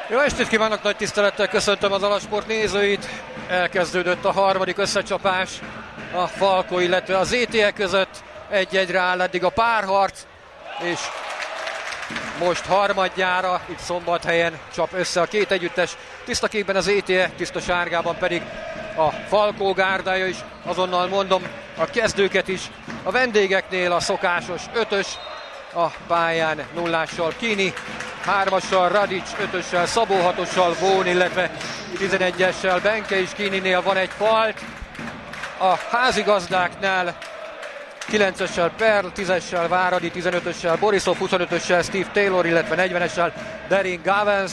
Jó estét kívánok, nagy tisztelettel köszöntöm az Alasport nézőit. Elkezdődött a harmadik összecsapás a Falko, illetve az ETE között. 1-1-re áll eddig a párharc, és most harmadjára itt Szombathelyen csap össze a két együttes. Tiszta kékben az ETE, tiszta sárgában pedig a Falko gárdája is. Azonnal mondom a kezdőket is. A vendégeknél a szokásos 5-ös, a pályán 0-ással Kini, 3-assal Radic, 5-össel Szabó, 6-ossal Vón, illetve 11-essel Benke is. Kininél van egy falt. A házigazdáknál 9-essel Perl, 10-essel Váradi, 15-össel Borisov, 25-össel Steve Taylor, illetve 40-essel Derin Gavens.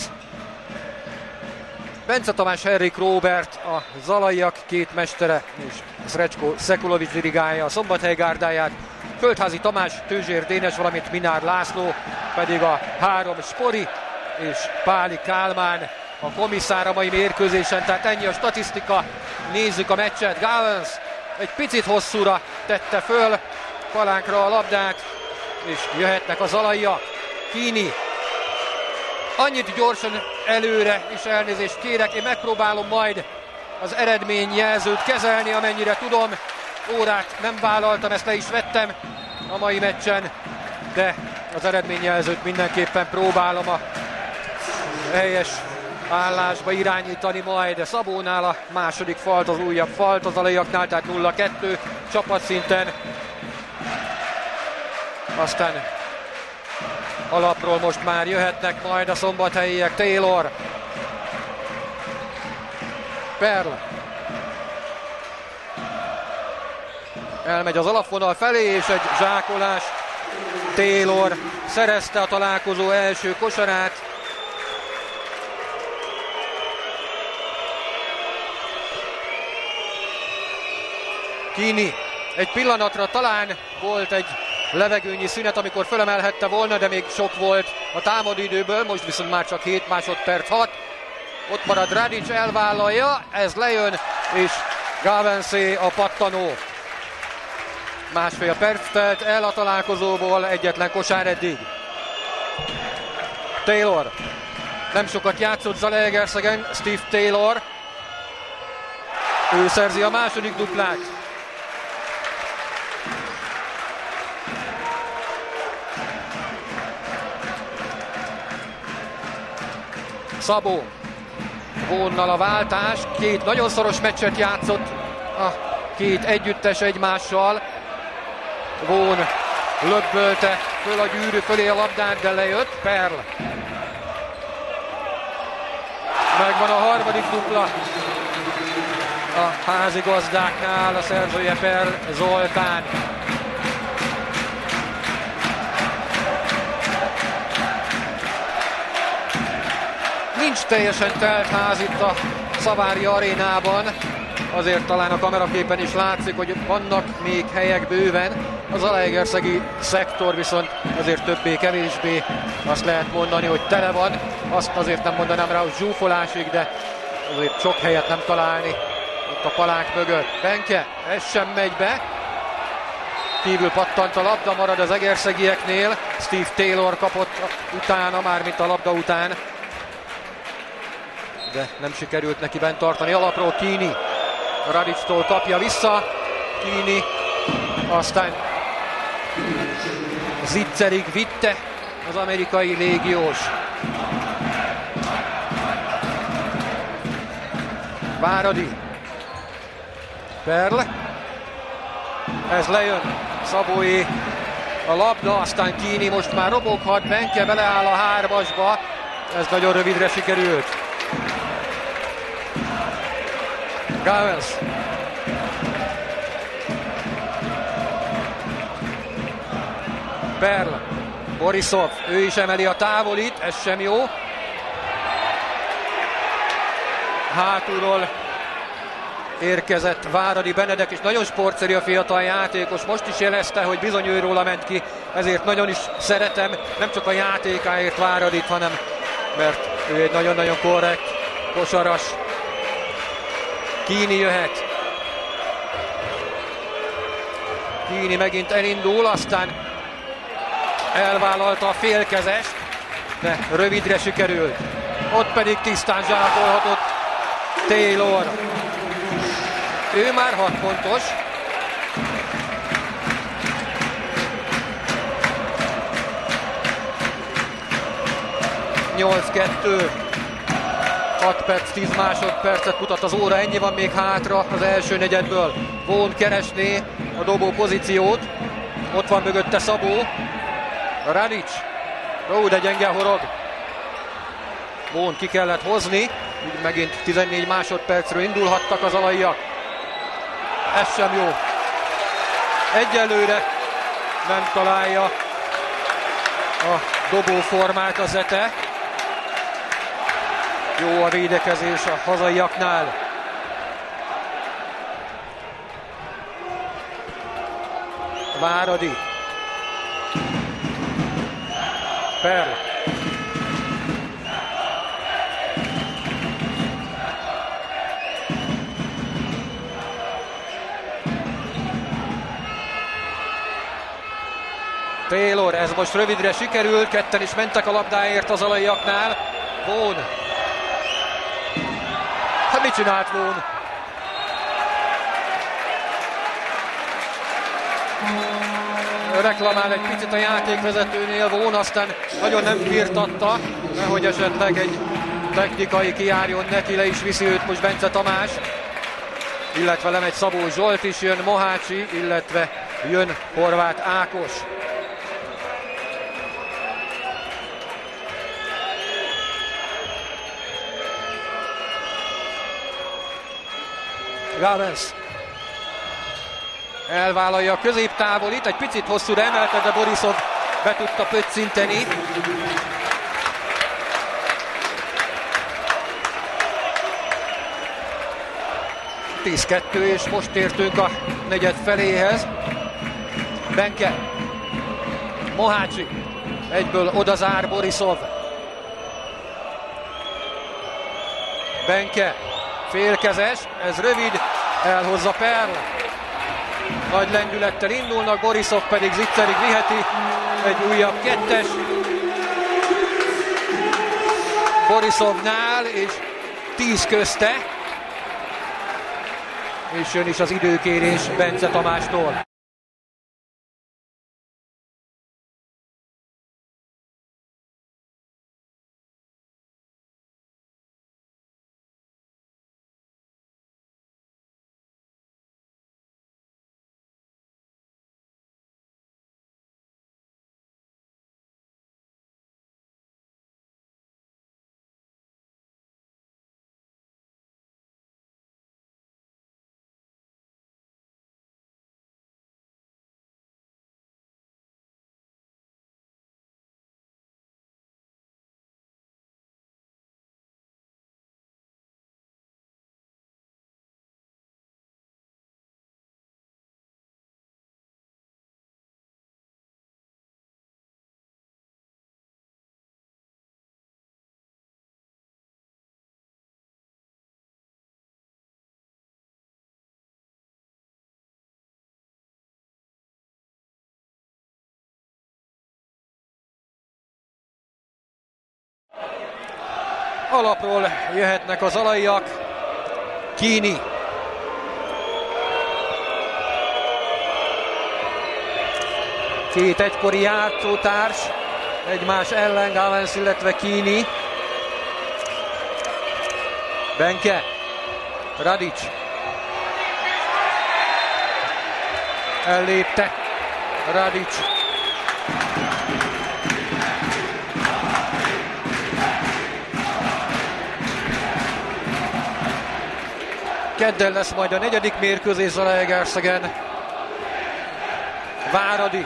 Bence Tamás, Henrik Róbert, a zalaiak két mestere, és Srecsko Szekulovics dirigálja a Szombathely gárdáját. Földházi Tamás, Tőzsér Dénes, valamint Minár László pedig a 3 Spori, és Páli Kálmán a komisszár a mai mérkőzésen. Tehát ennyi a statisztika, nézzük a meccset. Gavens egy picit hosszúra tette föl palánkra a labdát, és jöhetnek a zalaiak. Kini annyit gyorsan előre, és elnézést kérek, én megpróbálom majd az eredményjelzőt kezelni, amennyire tudom. Órát nem vállaltam, ezt le is vettem a mai meccsen, de az eredményjelzőt mindenképpen próbálom a helyes állásba irányítani majd. Szabónál a második falt, az újabb falt, az alaiaknál, tehát 0-2 csapatszinten. Aztán alapról most már jöhetnek majd a szombathelyiek. Taylor, Perl elmegy az alapvonal felé, és egy zsákolás. Taylor szerezte a találkozó első kosarát. Kini egy pillanatra talán volt egy levegőnyi szünet, amikor fölemelhette volna, de még sok volt a támadó időből, most viszont már csak 7 másodperc 6. Ott marad Radic, elvállalja, ez lejön, és Gavensé a pattanó. Másfél perc telt el a találkozóból, egyetlen kosár eddig. Taylor nem sokat játszott Zalaegerszegen, Steve Taylor. Ő szerzi a második duplát. Szabó, Vónnal a váltás, két nagyon szoros meccset játszott a két együttes egymással. Vón löbbölte föl a gyűrű fölé a labdát, de lejött. Perl. Megvan a harmadik dupla a házigazdáknál, a szerzője Perl Zoltán. Nincs teljesen telt ház itt a Szavári arénában, azért talán a kameraképen is látszik, hogy vannak még helyek bőven. Az zalaegerszegi szektor viszont azért többé-kevésbé azt lehet mondani, hogy tele van. Azt azért nem mondanám rá, hogy zsúfolásig, de azért sok helyet nem találni itt a palánk mögött. Benke, ez sem megy be. Kívül pattant a labda, marad az egerszegieknél. Steve Taylor kapott utána, mármint a labda után, de nem sikerült neki bent tartani. Alapról Kini Radictól kapja vissza. Kini aztán Zicserig vitte az amerikai légiós. Váradi, Perl, ez lejön, Szabóé a labda, aztán Kini most már roboghat, Benke beleáll a 3-asba, ez nagyon rövidre sikerült. Gavens. Perl. Borisov, ő is emeli a távolit, ez sem jó. Hátulról érkezett Váradi Benedek, és nagyon sportszerű a fiatal játékos. Most is jelezte, hogy bizony őróla ment ki, ezért nagyon is szeretem, nem csak a játékáért Váradit, hanem mert ő egy nagyon-nagyon korrekt kosaras. Kini jöhet. Kini megint elindul, aztán elvállalta a félkezest, de rövidre sikerült. ott pedig tisztán zsákolhatott Taylor. Ő már 6 pontos. (8-2). 6 perc, 10 másodpercet mutat az óra, ennyi van még hátra az első negyedből. Vaughn keresné a dobó pozíciót, ott van mögötte Szabó. Radic, de gyenge horog. Vaughn ki kellett hozni, így megint 14 másodpercről indulhattak az alaiak. Ez sem jó. Egyelőre nem találja a dobóformát a Zete. Jó a védekezés a hazaiaknál. Váradi. Perl. Taylor, ez most rövidre sikerült, ketten is mentek a labdáért az alaiaknál. Vaughn. Hát mit csinált Vaughn? Reklamál egy picit a játékvezetőnél Vaughn, aztán nagyon nem firtatta, nehogy esetleg egy technikai kijárjon neki, le is viszi őt most Bence Tamás, illetve lemegy Szabó Zsolt is, jön Mohácsi, illetve jön Horváth Ákos. Gávens elvállalja a középtávolit, egy picit hosszúra emelte, de Borisov be tudta pöccinteni. (10-2) és most értünk a negyed feléhez. Benke, Mohácsi, egyből odazár Borisov. Benke, félkezes, ez rövid, elhozza Perl. Nagy lendülettel indulnak, Borisov pedig zicserig viheti, egy újabb kettes. Borisovnál, és 10 közte. És jön is az időkérés Bence Tamástól. Alapról jöhetnek az alaiak. Kini. Két egykori játszótárs egymás ellen, Gávens, illetve Kini. Benke. Radic. Ellépte Radic. Kedden lesz majd a negyedik mérkőzés Zalaegerszegen. Váradi.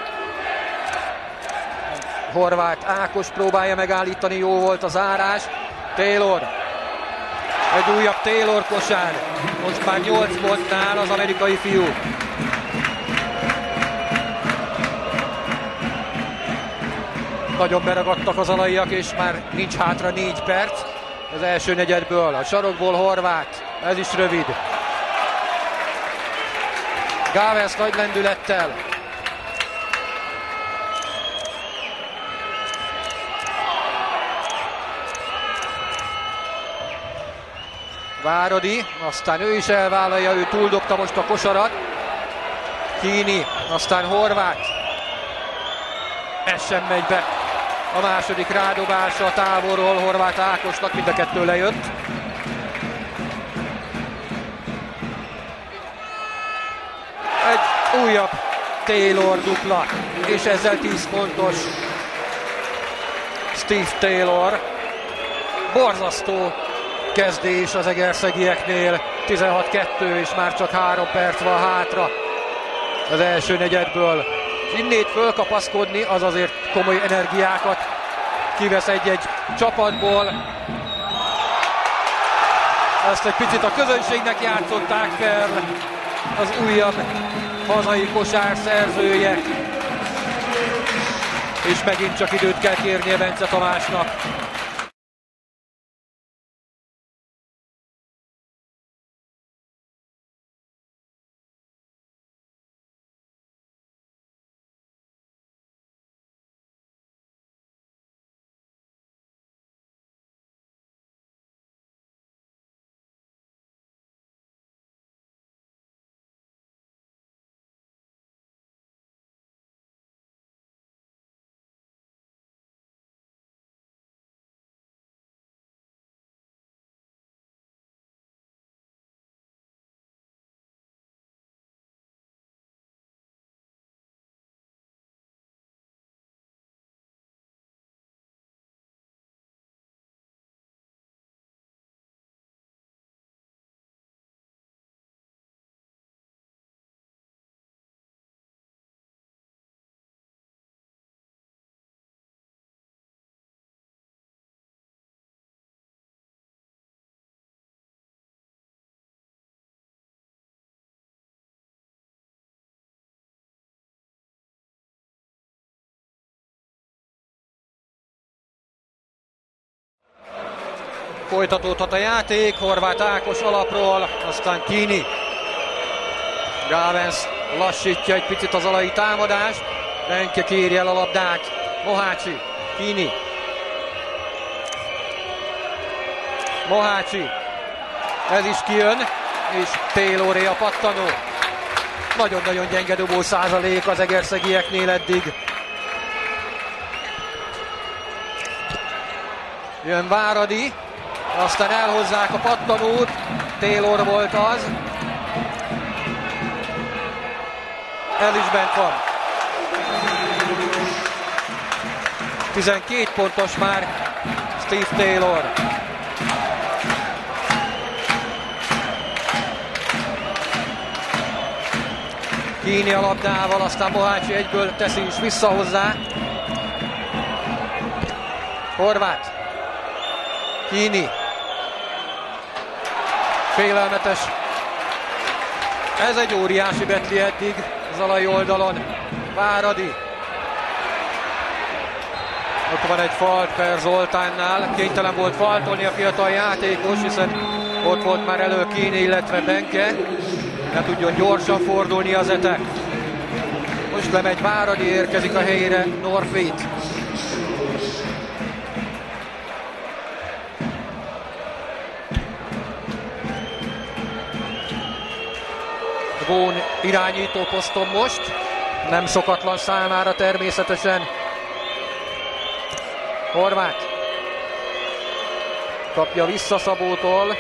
Horváth Ákos próbálja megállítani, jó volt a zárás. Taylor. Egy újabb Taylor kosár. Most már 8 pontnál az amerikai fiú. Nagyon beragadtak az alaiak, és már nincs hátra 4 perc az első negyedből. A sarokból Horváth. Ez is rövid. Gávens nagy lendülettel. Váradi, aztán ő is elvállalja, ő túldobta most a kosarat. Kini, aztán Horváth. Ez sem megy be. A második rádobása a távolról Horváth Ákosnak, mind a kettő lejött. Egy újabb Taylor dupla, és ezzel 10 pontos Steve Taylor. Borzasztó kezdés az egerszegieknél, 16-2, és már csak 3 perc van hátra az első negyedből. Innét fölkapaszkodni, az azért komoly energiákat kivesz egy-egy csapatból. Ezt egy picit a közönségnek játszották fel, az újabb hazai kosár szerzője. És megint csak időt kell kérnie Bence Tamásnak. Folytatódhat a játék, Horváth Ákos alapról, aztán Kini. Gávens lassítja egy picit az alai támadást, Benke kéri el a labdát, Mohácsi, Kini. Mohácsi, ez is kijön, és Tayloré a pattanó. Nagyon-nagyon gyenge dobó százalék az egerszegieknél eddig. Jön Váradi, aztán elhozzák a pattanót, Taylor volt az. El is bent van. 12 pontos már Steve Taylor. Kini a labdával, aztán Mohácsi egyből teszi is vissza hozzá. Horváth. Kini. Félelmetes. Ez egy óriási betli eddig Zalai oldalon. Váradi. Ott van egy falt Per Zoltánnál. Kénytelen volt faltolni a fiatal játékos, hiszen ott volt már elő Kini, illetve Benke. Ne tudjon gyorsan fordulni az etek. Most lemegy Váradi, érkezik a helyére Norfit. Gón irányító poszton most, nem szokatlan számára természetesen. Horváth kapja vissza Szabótól.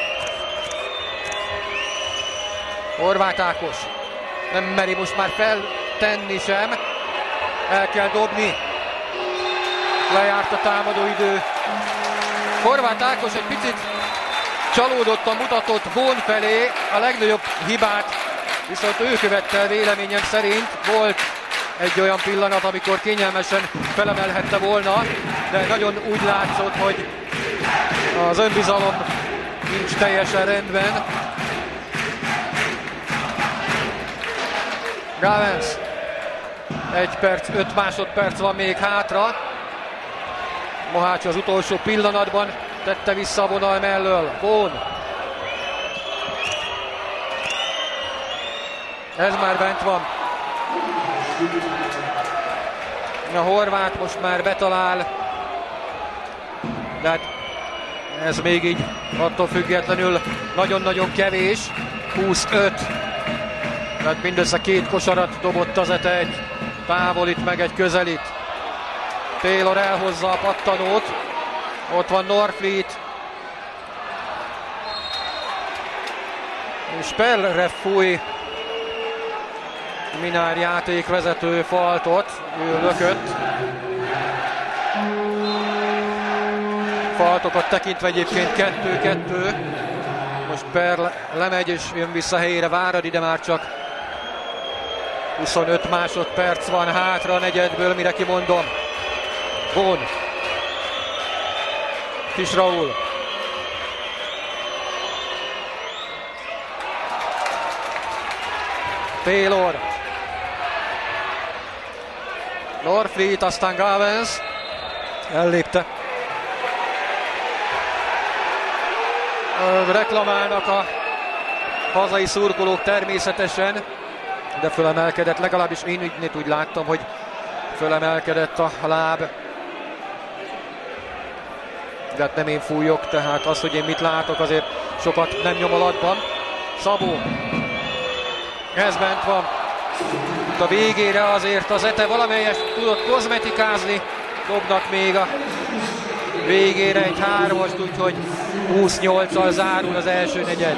Horváth Ákos nem meri most már feltenni sem, el kell dobni. Lejárt a támadóidő. Horváth Ákos egy picit csalódottan mutatott Gón felé, a legnagyobb hibát viszont ő követte el véleményem szerint. Volt egy olyan pillanat, amikor kényelmesen felemelhette volna, de nagyon úgy látszott, hogy az önbizalom nincs teljesen rendben. Gávens. 1 perc, 5 másodperc van még hátra. Mohácsi az utolsó pillanatban tette vissza a vonal mellől. Gón. Ez már bent van. A Horváth most már betalál. De hát Ez még így attól függetlenül nagyon-nagyon kevés. 25. Tehát mindössze 2 kosarat dobott az Ete, egy távolít meg egy közelít. Taylor elhozza a pattanót. Ott van Norfleet. És Perre fúj Minár játékvezető faltot. Ő lökött. Faltokat tekintve egyébként 2-2. Most Perl lemegy és jön vissza helyére Váradi, de már csak 25 másodperc van hátra a negyedből, mire kimondom. Vaughan. Kis Raúl. Taylor. Norfleet, aztán Gavens. Ellépte. Reklamálnak a hazai szurkolók természetesen, de fölemelkedett, legalábbis én úgy láttam, hogy fölemelkedett a láb. De hát nem én fújok, tehát az, hogy én mit látok, azért sokat nem nyom alatban. Szabó. Ez bent van. A végére azért az Ete valamelyest tudott kozmetikázni. Dobnak még a végére egy 3-ast, úgyhogy 28-al zárul az első negyed.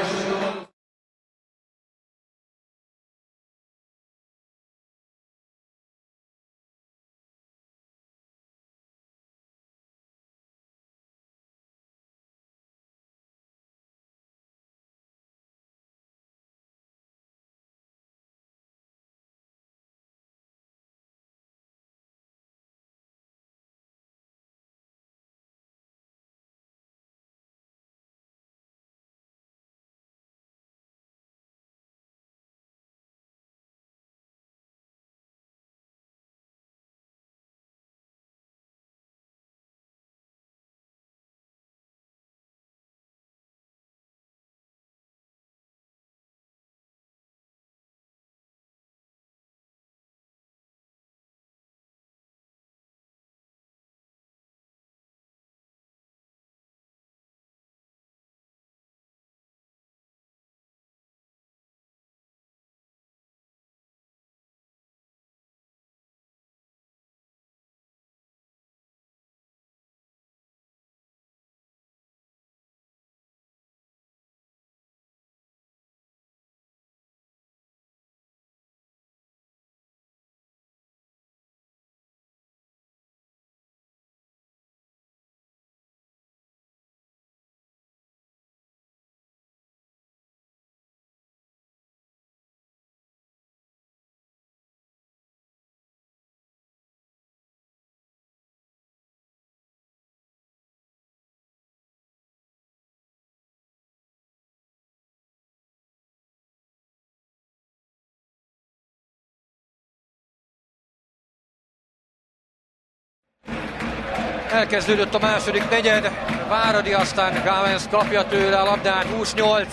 Elkezdődött a második negyed, Váradi, aztán Gavens kapja tőle a labdát, 28.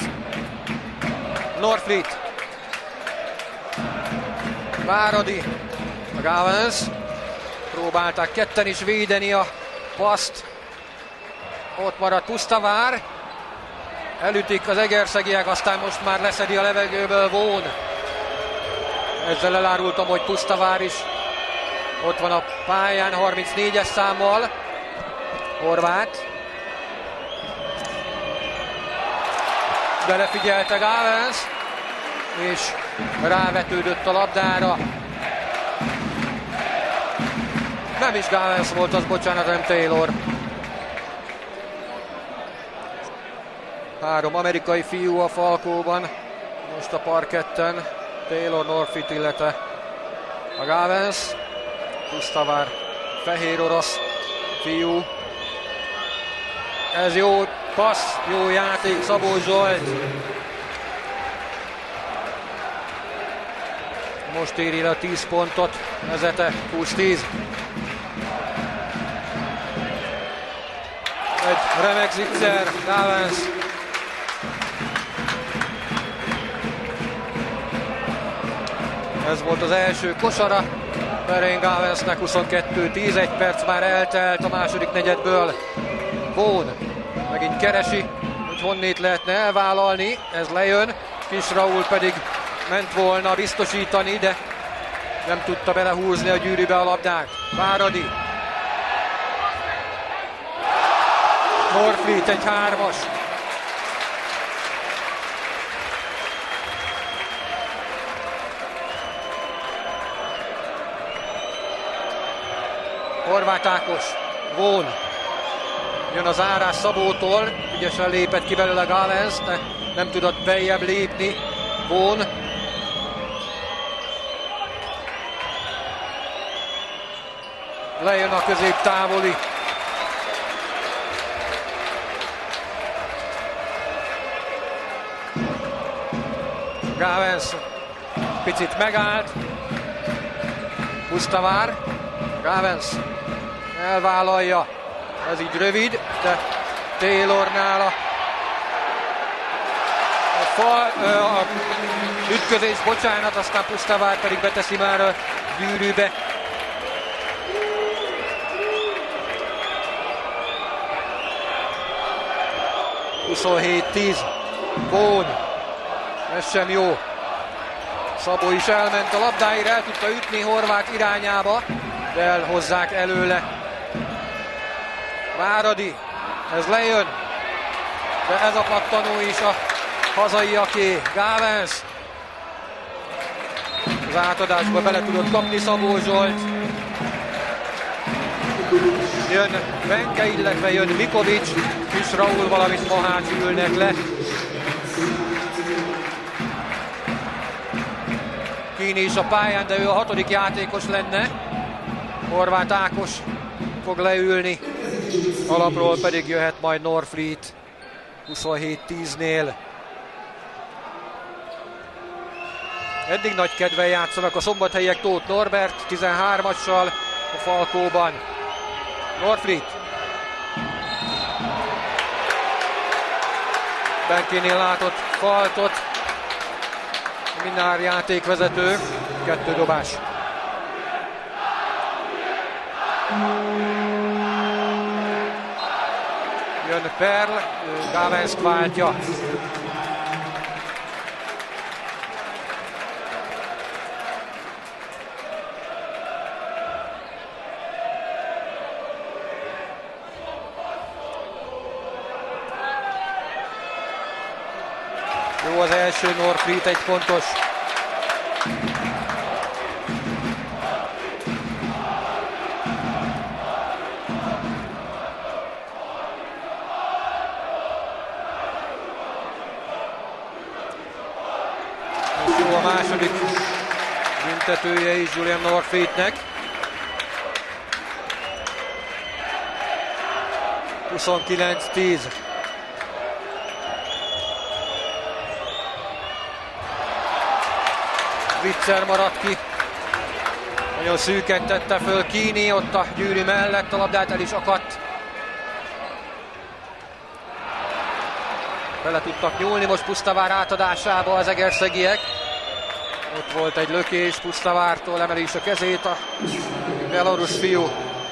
Norfleet. Váradi, a Gavens. Próbálták ketten is védeni a paszt. Ott maradt Pusztavár. Elütik az egerszegiek, aztán most már leszedi a levegőből Vaughan. Ezzel elárultam, hogy Pusztavár is ott van a pályán 34-es számmal. Horváth. Belefigyelte Gavens, és rávetődött a labdára. Nem is Gavens volt az, bocsánat, nem Taylor. 3 amerikai fiú a Falkóban, most a parketten. Taylor, Norfleet, illetve a Gavens. Pusztavár, fehér orosz fiú. Ez jó passz, jó játék, Szabó Zsolt. Most éri le a 10 pontot, vezete 20-10. Egy remek zicser, Gavens. Ez volt az első kosara. Perrin Gavensnek 22-10, 1 perc már eltelt a második negyedből. Vaughan, Megint keresi, hogy honnét lehetne elvállalni, ez lejön, Kis Raúl pedig ment volna biztosítani, de nem tudta belehúzni a gyűrűbe a labdát. Váradi. Norfleet egy 3-as. Horváth Ákos, Vaughan. Jön az árás Szabótól, ügyesen lépett ki belőle Gávens, de nem tudott beljebb lépni. Vaughan. Lejön a középtávoli. Gávens picit megállt. Pusztavár. Gávens elvállalja. Ez így rövid, de Taylornál a ütközés, bocsánat, aztán Pusztavár pedig beteszi már a gyűrűbe. (27-10). Vaughan. Ez sem jó. Szabó is elment a labdáért, el tudta ütni Horváth irányába, de elhozzák előle. Váradi, ez lejön, de ez a pattanó is a hazaiaké. Gávens. Az átadásba bele tudott kapni Szabó Zsolt. Jön Benke, illetve jön Mikovics, Kis Raúl, valamint Mohács ülnek le. Kíni is a pályán, de ő a 6. játékos lenne. Horváth Ákos fog leülni. Alapról pedig jöhet majd Norfleet 27-10-nél. Eddig nagy kedvel játszanak a szombathelyiek Tóth Norbert 13-assal a Falkóban. Norfleet. Benkénél látott faltot. Minár játékvezető. 2 dobás. Jön Perl, Gávenszt váltja. Jó az első, Norfleet 1 pontos. Jó a második büntetője is Julian Norfleetnek. 29-10. Viccer maradt ki. Nagyon szűken tette föl Kíni, ott a gyűrű mellett, a labdát el is akadt. Bele tudtak nyúlni most Pusztavár átadásába az egerszegiek. Ott volt egy lökés Pusztavártól, emeli is a kezét a belarus fiú.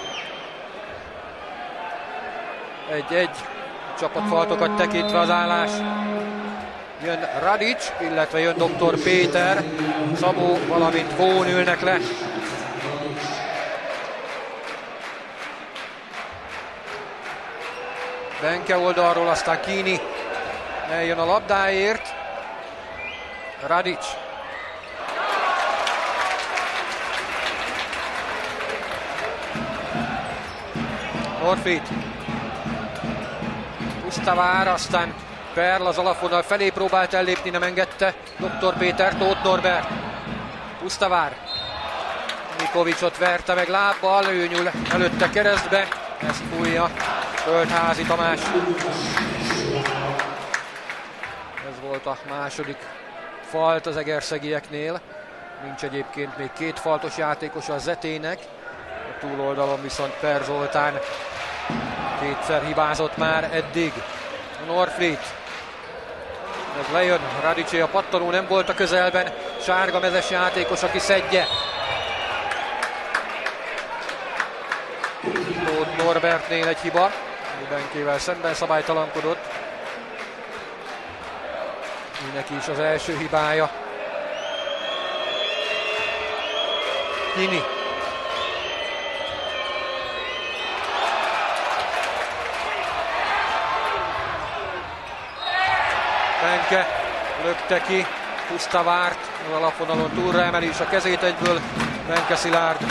1-1, csapatfaltokat tekintve az állás. Jön Radic, illetve jön Dr. Péter, Szabó, valamint Vaughan ülnek le. Benke oldalról, aztán Kíni eljön a labdáért. Radic. Norfleet. Pusztavár, aztán Perl az alapvonal felé próbált ellépni, nem engedte Dr. Péter, Tóth Norbert. Pusztavár. Mikovicsot verte meg lábbal, ő nyúl előtte keresztbe, ezt fújja Földházi Tamás. Ez volt a második falt az egerszegieknél. Nincs egyébként még 2 faltos játékos a Zetének. A túloldalon viszont Per Zoltán 2-szer hibázott már eddig. Norfleet. Ez lejön, Radicé a pattanó, nem volt a közelben. Sárga mezes játékos, aki szedje. Tóth Norbertnél egy hiba. Benkével szemben szabálytalankodott. Neki is az első hibája. Kini. Benke lökte ki, Pusztavárt, az alapvonalon túlra emeli is a kezét egyből. Benke Szilárd.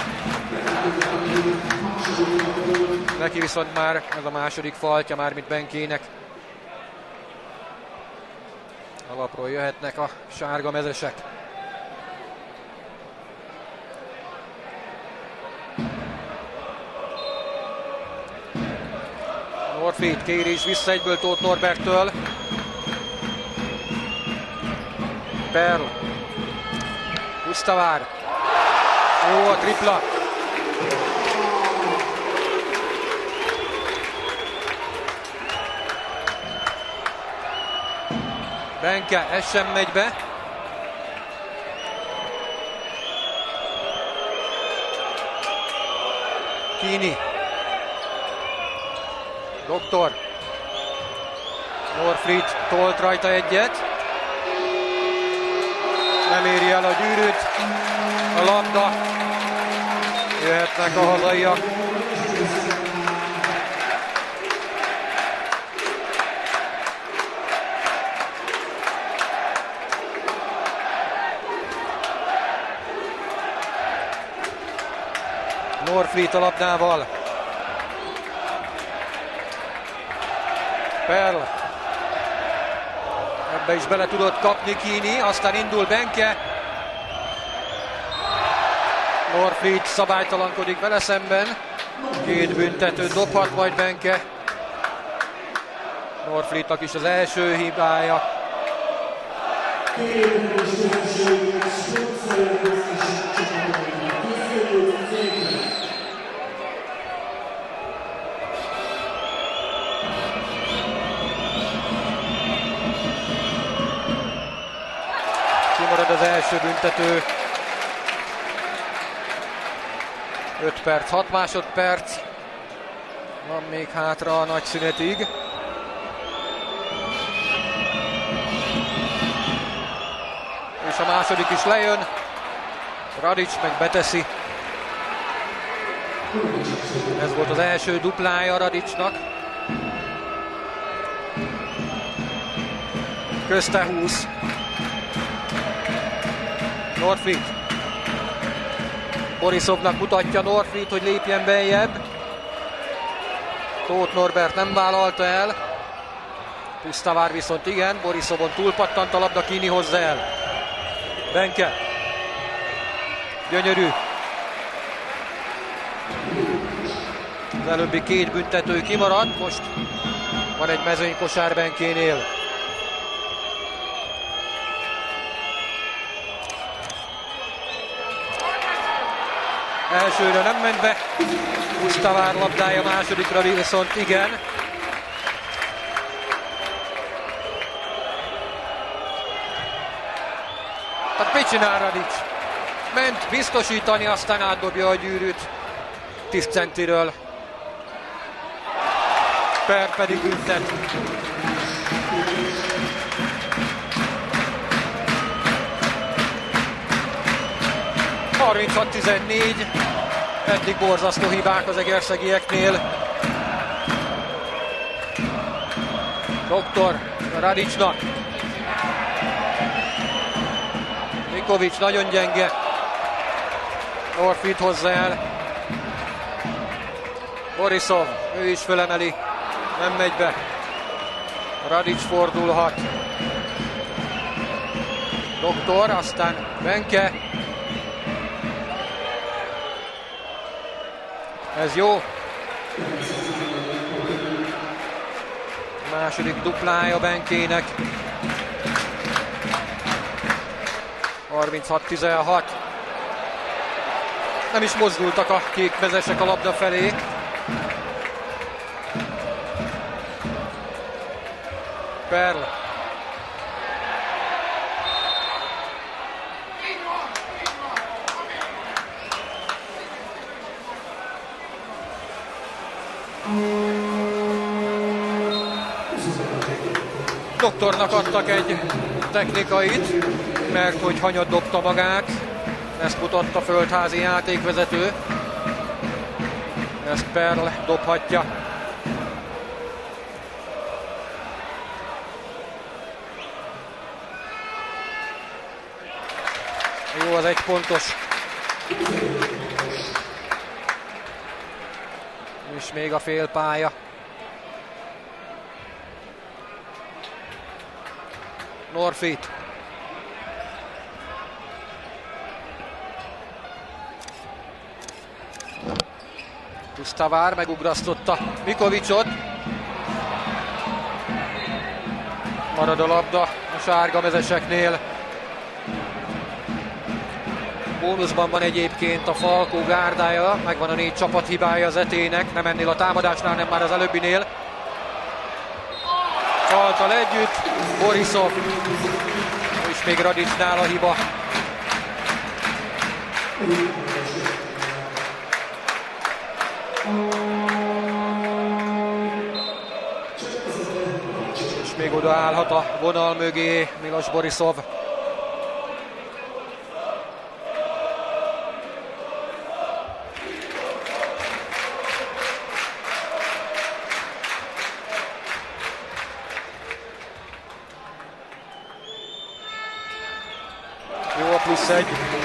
Neki viszont már ez a második faltja, mármint Benkének. Alapról jöhetnek a sárga mezesek. Norfried kérés vissza egyből Tóth Norberttől. Perl. Pusztavár. Jó a tripla. Benke, ez sem megy be. Kini. Doktor. Norfried tolt rajta egyet. Nem éri el a gyűrűt. A labda. Jöhetnek a hazaiak. Norfried a labdával. Perl. Ebbe is bele tudott kapni Kini, aztán indul Benke. Norfried szabálytalankodik vele szemben. Két büntetőt dobhat majd Benke. Norfriednak is az első hibája. Kimarad az első büntető. 5 perc, 6 másodperc. Van még hátra a nagy szünetig. És a második is lejön. Radics meg beteszi. Ez volt az első duplája Radicsnak. Közte 20. Norfried. Borisovnak mutatja Norfried, hogy lépjen beljebb. Tóth Norbert nem vállalta el. Pusztavár viszont igen. Borisovon túlpattant a labda, Kini hozza el. Benke. Gyönyörű. Az előbbi két büntető kimaradt. Most van egy mezőnykosár Benkénél. Elsőre nem ment be. Pusztavár labdája, másodikra viszont igen. Hát mit csinál Radics? Ment biztosítani, aztán átdobja a gyűrűt 10 centiről. Per pedig büntet. A 36-14. Eddig borzasztó hibák az egerszegieknél. Doktor Radicsnak. Mikovics nagyon gyenge. Norfried hozza el. Borisov, ő is fölemeli. Nem megy be. Radics fordulhat. Doktor, aztán Benke. Ez jó. Második duplája Benkének. 36-16. Nem is mozdultak a kékmezesek a labda felé. Perl. Doktornak adtak egy technikait, mert hogy hanyat dobta magát, ezt mutatta Földházi játékvezető. Ezt Perl dobhatja. Jó az egy pontos. És még a félpálya. Norfit. Pusztavár megugrasztotta Mikovicsot. Marad a labda a sárga mezeseknél. Bónuszban van egyébként a Falkó gárdája, megvan a 4 csapathibája az Etének, nem ennél a támadásnál, nem már az előbbinél. Faltal együtt, Borisov, és még Radicsnál a hiba. És még odaállhat a vonal mögé Milos Borisov. Jó a plusz egy.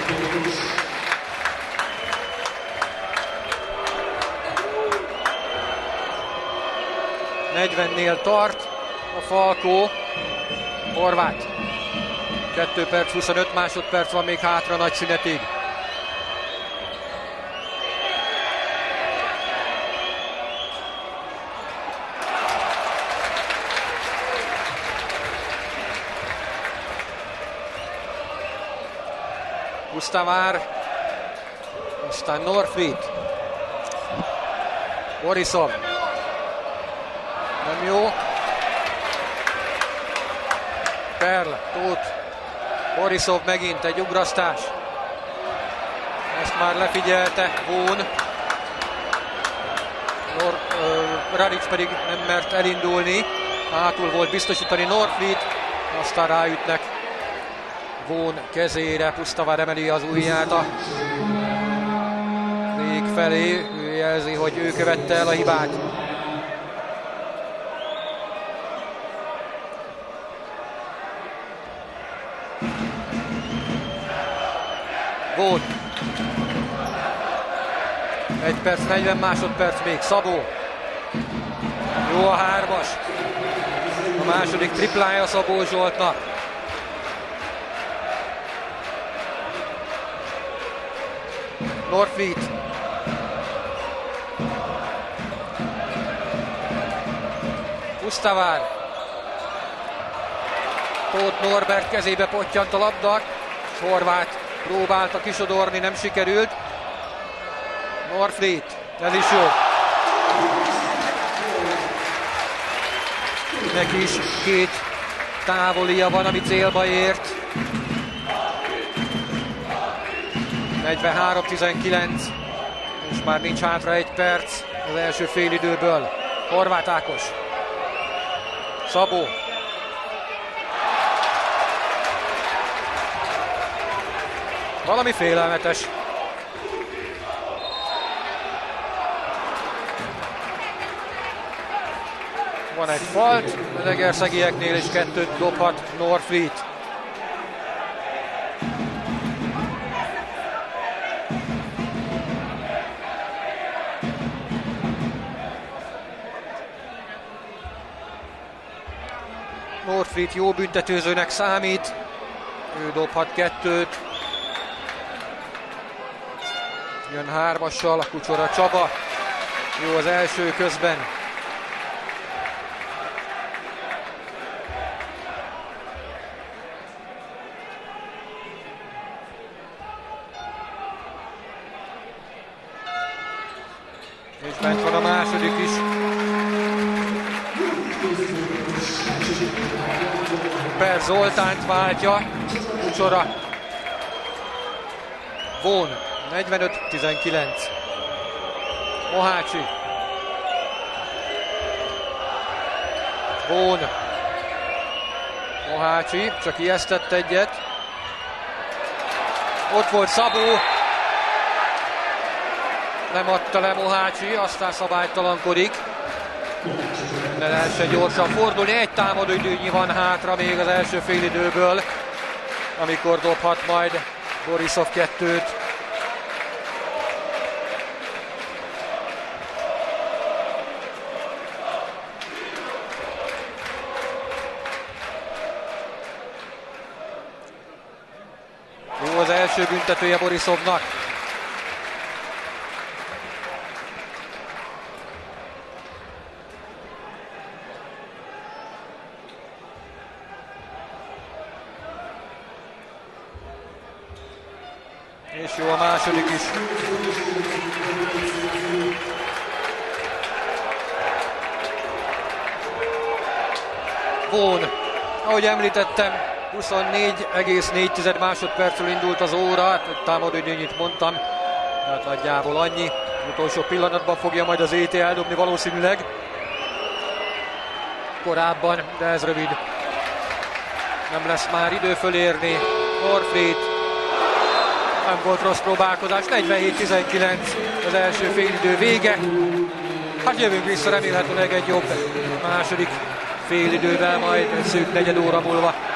Nél tart a Falkó. Horváth. 2 perc 25 másodperc van még hátra nagy szünetig. Pusztavár, aztán Norfit, Borisov, nem jó, Perl, Tóth, Borisov megint egy ugrasztás, ezt már lefigyelte Vón, Radics pedig nem mert elindulni, hátul volt biztosítani Norfit, aztán ráütnek Vón kezére, Pusztavár emeli az ujját a vég felé, ő jelzi, hogy ő követte el a hibát. Vón. 1 perc, 40 másodperc még, Szabó. Jó a 3-as. A második triplája Szabó Zsoltnak. Norfit. Pusztavár. Tóth Norbert kezébe pottyant a labda. Horváth próbálta kisodorni, nem sikerült. Norfit. Ez is jó. Neki is 2 távolia van, ami célba ért. 43-19, és már nincs hátra 1 perc az első félidőből. Horváth Ákos. Szabó. Valami félelmetes. Van egy falt, az egerszegieknél is 2 dobhat Norfit. Norfit jó büntetőzőnek számít, ő dobhat 2-t. Jön 3-assal, Kucsora Csaba, jó az első közben. És bent van a második is. Per Zoltánt váltja, Kucsora. Vón, 45-19. Mohácsi. Bón. Mohácsi csak ijesztett egyet. Ott volt Szabó. Nem adta le Mohácsi, aztán szabálytalankodik. De lehessen gyorsan fordulni. Egy támadóidőnyi van hátra még az első félidőből, amikor dobhat majd Borisov 2-t. Jó az első büntetője Borisovnak. És jó a második is. Bón, ahogy említettem, 24,4 másodpercről indult az óra, támadóidőnyit mondtam, tehát nagyjából annyi. Utolsó pillanatban fogja majd az ET eldobni valószínűleg. Korábban, de ez rövid. Nem lesz már idő fölérni. Orfrid. Nem volt rossz próbálkozás, 47-19 az első félidő vége. Hát jövünk vissza remélhetőleg egy jobb második félidővel, majd egy szűk negyed óra múlva.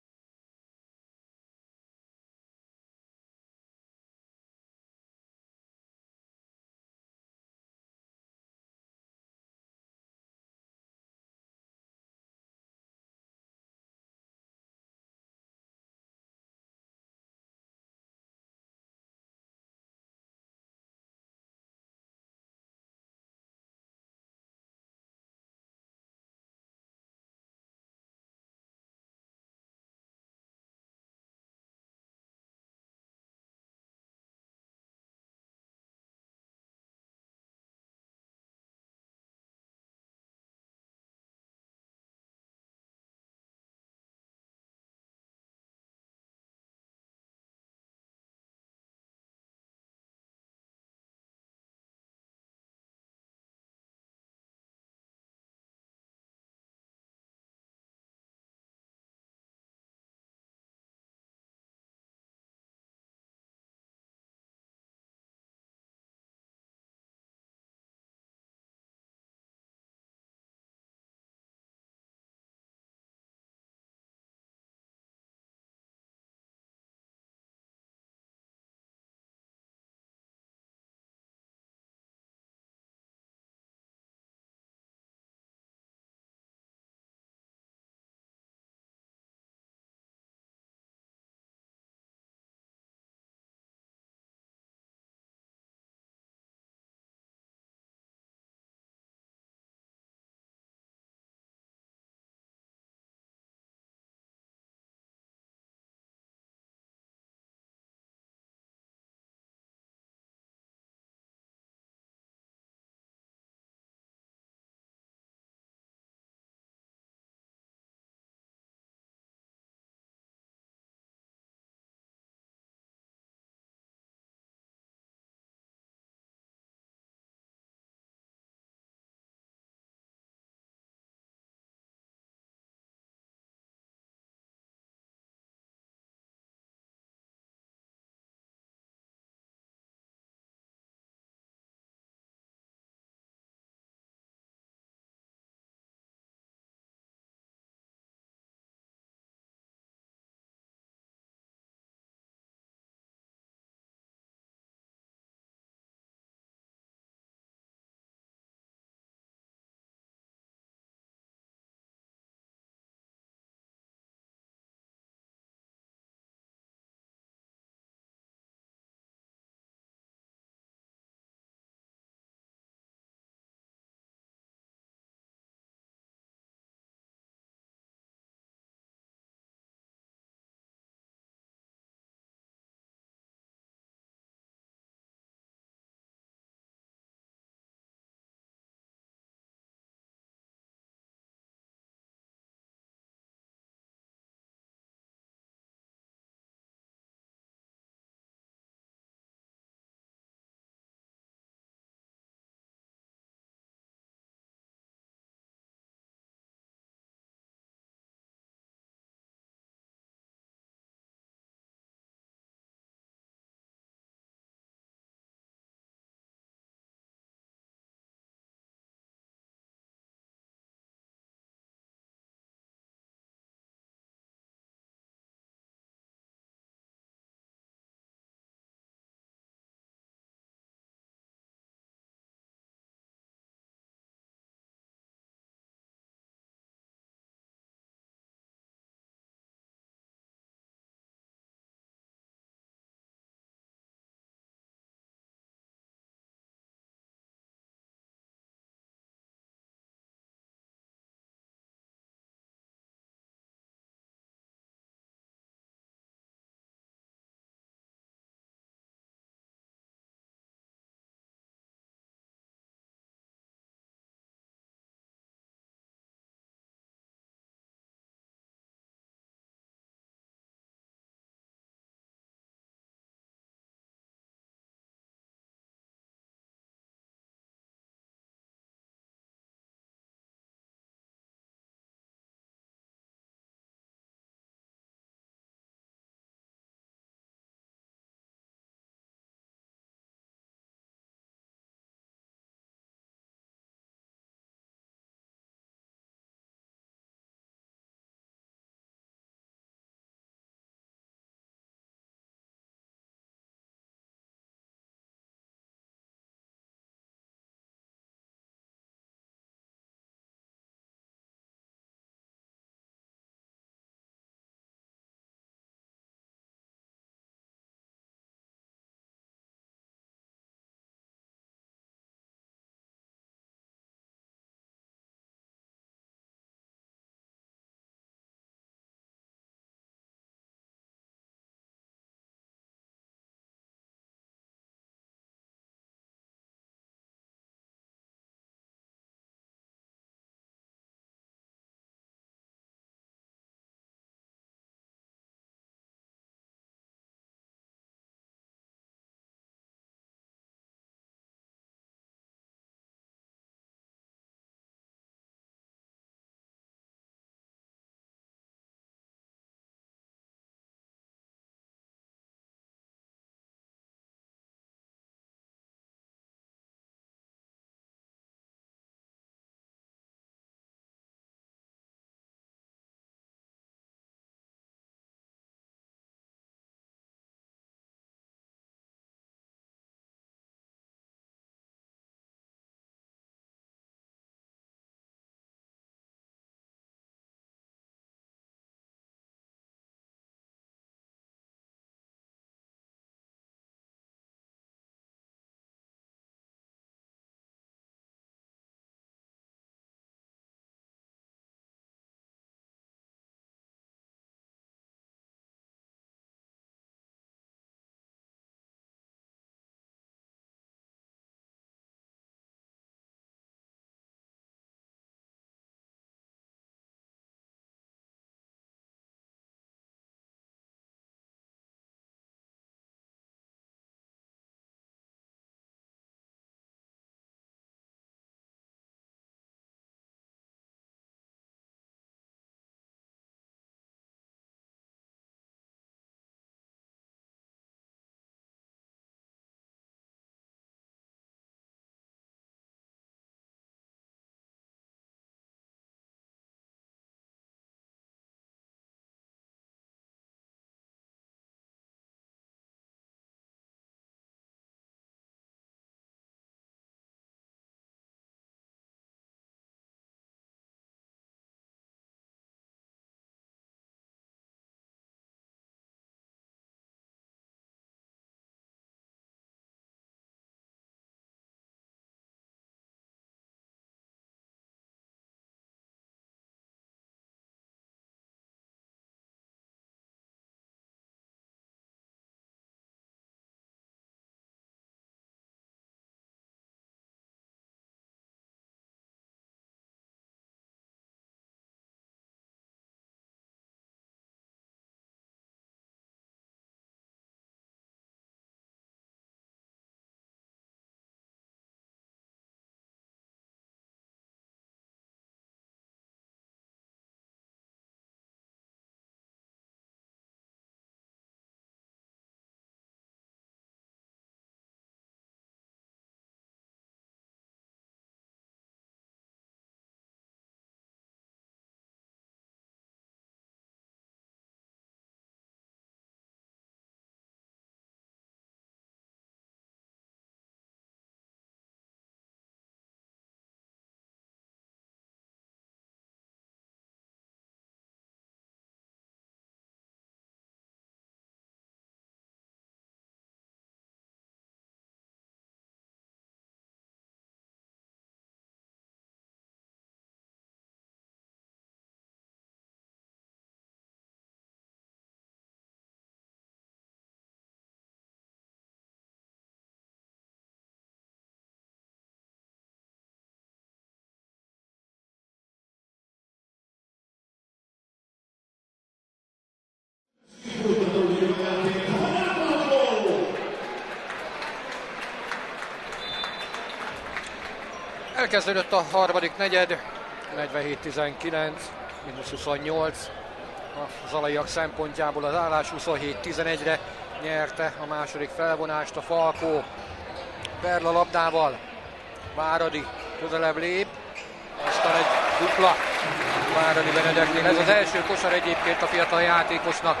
Elkezdődött a harmadik negyed, 47-19, mínusz 28. A zalaiak szempontjából az állás 27-11-re nyerte a második felvonást a Falkó. Perla labdával, Váradi közelebb lép, aztán egy dupla Váradi Benedeknél. Ez az első kosar egyébként a fiatal játékosnak.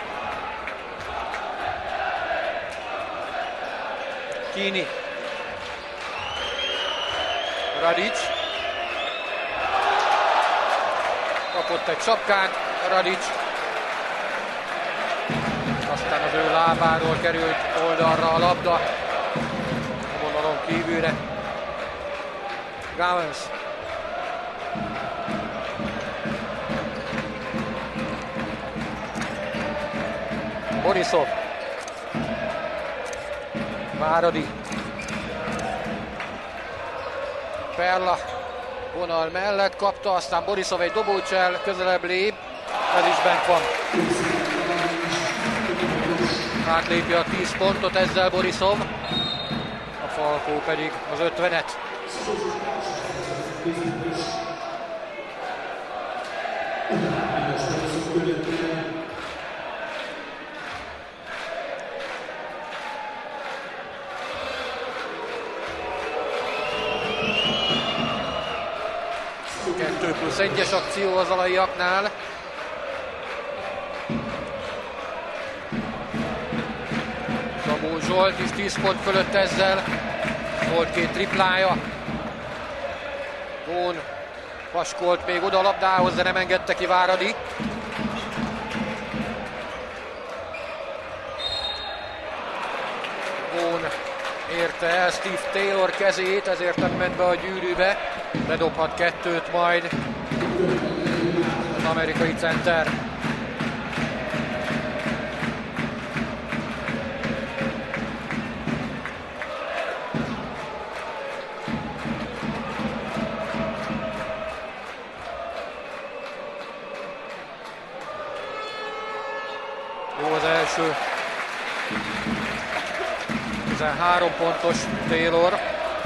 Kini, Radics, kapott egy sapkát, Radics, aztán az ő lábáról került oldalra a labda, a vonalon kívülre. Gávens, Borisov, Váradi, Perla vonal mellett kapta, aztán Borisov egy dobócsel, közelebb lép, ez is bent van. Átlépi a 10 pontot ezzel Borisov, a Falkó pedig az 50-et. Plusz egyes akció az alaiaknál. Szabó Zsolt is 10 pont fölött ezzel. Volt 2 triplája. Vón paskolt még oda a labdához, de nem engedte ki Váradi. Vón érte el Steve Taylor kezét, ezért nem ment be a gyűrűbe. Bedobhat 2-t majd az amerikai center. Jó az első. 13 pontos Taylor.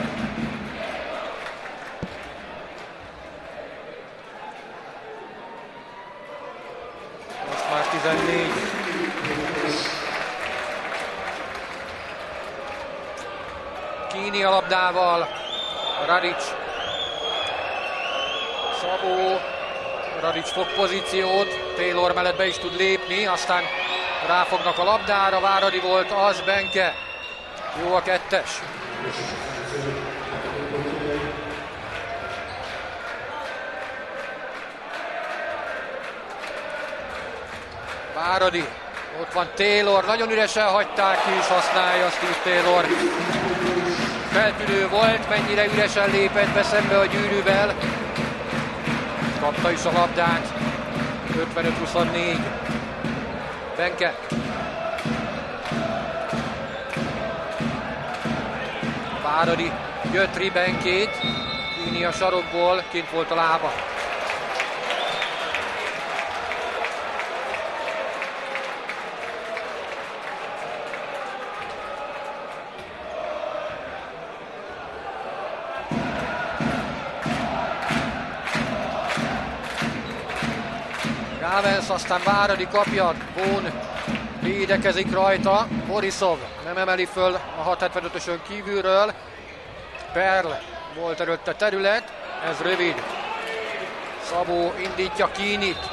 Most már 14. Kini a labdával. Radics. Szabó. Radics fog pozíciót. Taylor mellett be is tud lépni, aztán ráfognak a labdára. Váradi volt az, Benke. Jó a 2-es. Váradi. Ott van Taylor. Nagyon üresen hagyták, ki is használja Steve Taylor. Feltűnő volt, mennyire üresen lépett be szembe a gyűrűvel. Kapta is a labdát. 55-24. Benke. Váradi gyötri Benkét. Kini a sarokból, kint volt a lába. Gávens, aztán Váradi kapja, Vón védekezik rajta, Borisov nem emeli föl a 6.75-ösön kívülről, Perl volt előtte terület, ez rövid, Szabó indítja Kinit,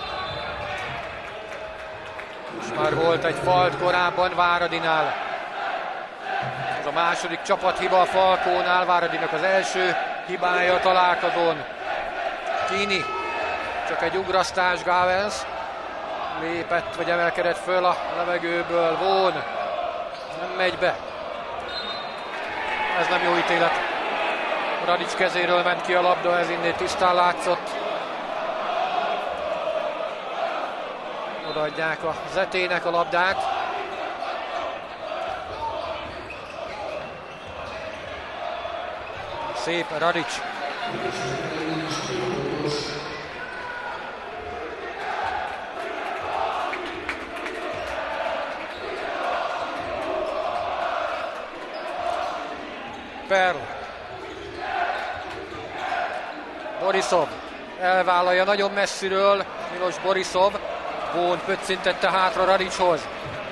és már volt egy falt korábban Váradinál, ez a második csapathiba a Falkónál, Váradinak az első hibája a találkozón. Kini, csak egy ugrasztás, Gávens lépett, vagy emelkedett föl a levegőből, Vón nem megy be. Ez nem jó ítélet. Radics kezéről ment ki a labda, ez innét tisztán látszott. Odaadják a Zetének a labdát. Szép Radics. Perl. Borisov elvállalja nagyon messziről Milos Borisov. Bón pöccintette hátra Radicshoz.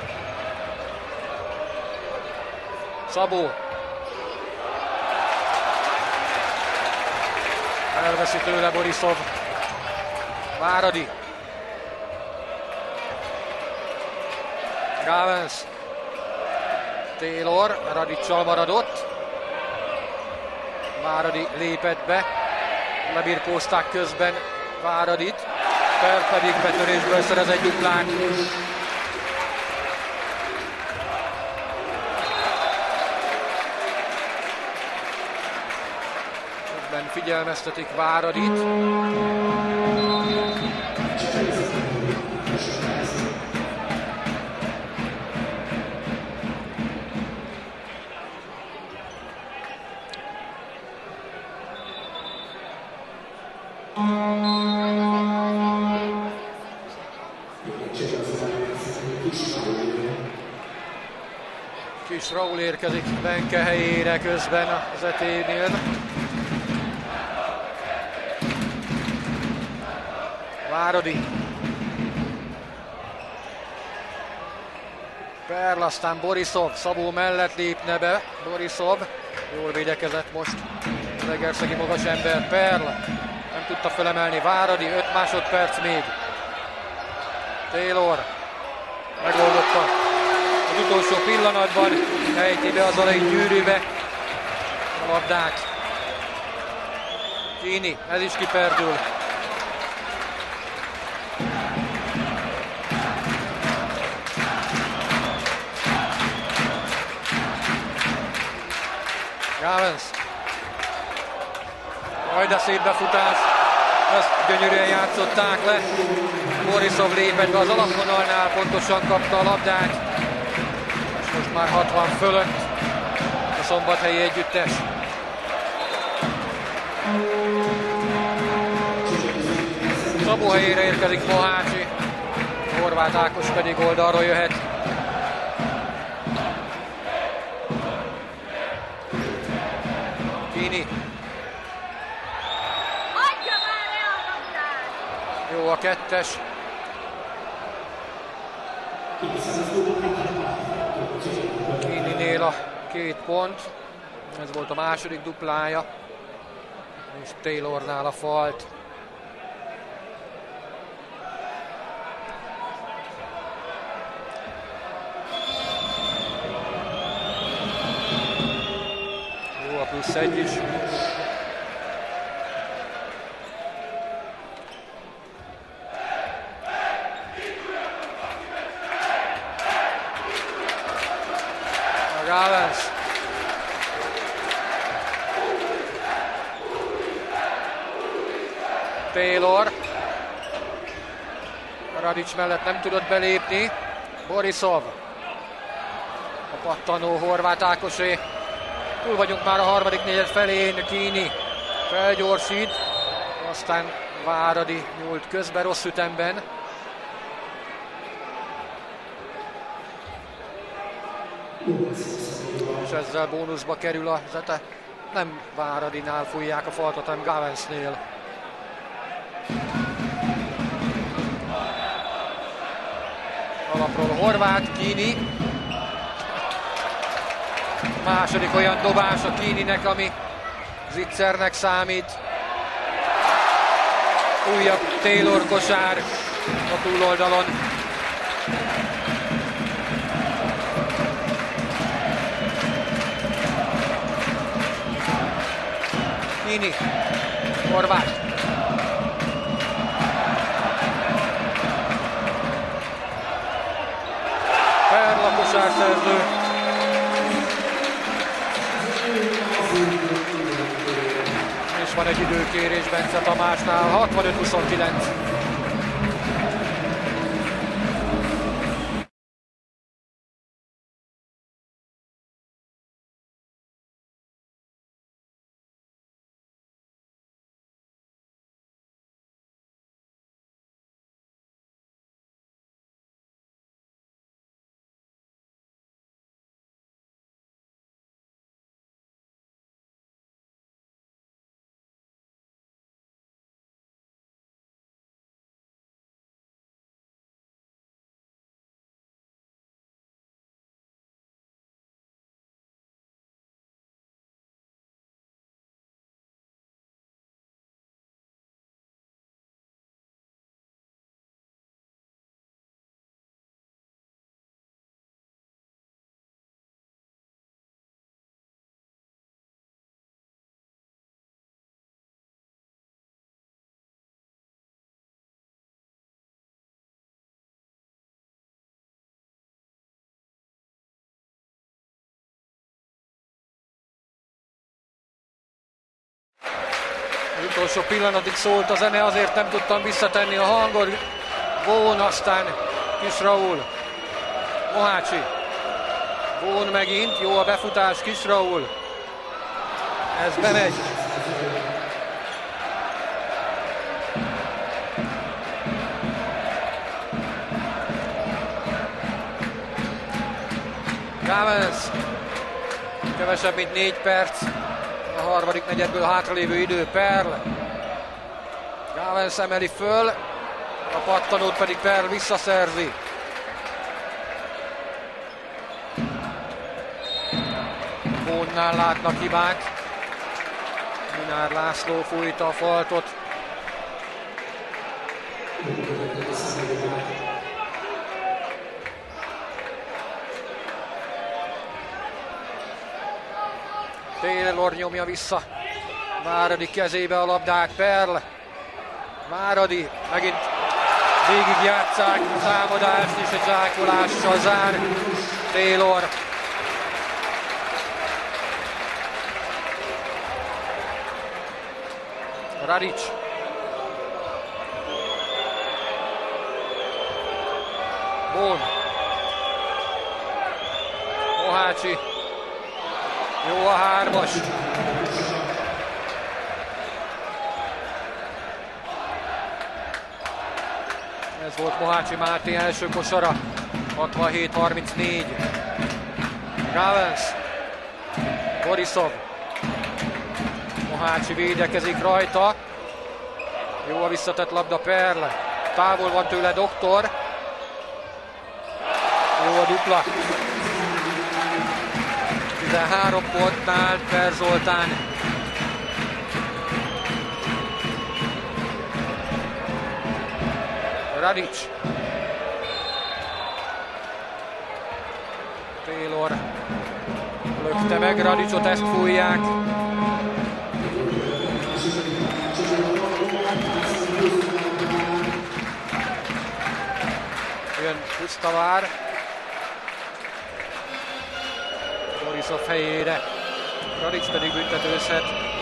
Szabó. Elveszi tőle Borisov. Váradi. Gávens. Taylor Radicsal maradott. Váradi lépett be. Lebirkózták közben Váradit. Per pedig betörésből szerez egy duplát. Közben figyelmeztetik Váradit. Kis Raúl érkezik Benke helyére közben az ET-nél. Váradi. Perl, aztán Borisov, Szabó mellett lépne be. Borisov jól védekezett most. Legerszegi magas ember. Perl nem tudta felemelni. Váradi, 5 másodperc még. Taylor megoldotta. Az utolsó pillanatban ejti be az alai gyűrűbe a labdát. Kini, ez is kiperdül. Gávens. Majd a szép befutás. Ezt gyönyörűen játszották le. Borisov lépett be az alapvonalnál, pontosan kapta a labdát. Most már 60 fölött a szombathelyi együttes. Szabó helyére érkezik Mohácsi. Horváth Ákos pedig oldalról jöhet. Kini. Jó a kettes. Kininél a 2 pont. Ez volt a második duplája. És Taylornál a falt. Jó a plusz 1 is. Gávens. Taylor. Radics mellett nem tudott belépni. Borisov. A pattanó Horváth Ákosé. Túl vagyunk már a harmadik negyed felén. Kini felgyorsít. Aztán Váradi nyúlt közbe rossz ütemben. És ezzel bónuszba kerül a zete. Nem Váradinál fújják a faltot, hanem Gávensnél. Alapról Horváth, Kini. Második olyan dobás a Kininek, ami zicsernek számít. Újabb Taylor kosár a túloldalon. Kini, Horváth. Perl a kosárszerző. És van egy időkérés Bence Tamásnál, 65-29. Utolsó pillanatig szólt a zene, azért nem tudtam visszatenni a hangot. Vaughan, aztán Kis Raúl. Mohácsi. Vaughan megint, jó a befutás, Kis Raúl. Ez bemegy. Gavens. Kevesebb, mint 4 perc. A harmadik negyedből hátralévő idő. Perl. Gavens emeli föl. A pattanót pedig Perl visszaszerzi. Vaughannál látnak hibát. Minár László fújta a faltot. Taylor nyomja vissza Váradi kezébe a labdát, Perl. Váradi megint végigjátsszák a támadást, és egy zsákolással zár Taylor. Radic. Vaughan. Mohácsi. Jó a hármas. Ez volt Mohácsi Máté első kosara. 67-34. Gavens. Borisov. Mohácsi védekezik rajta. Jó a visszatett labda, Perl. Távol van tőle Doktor. Jó a dupla. 13 pontnál Per Zoltán. Radic. Taylor lökte meg Radicot, ezt fújják. Jön Pusztavár. Borisov helyére. Radic pedig büntetőzhet.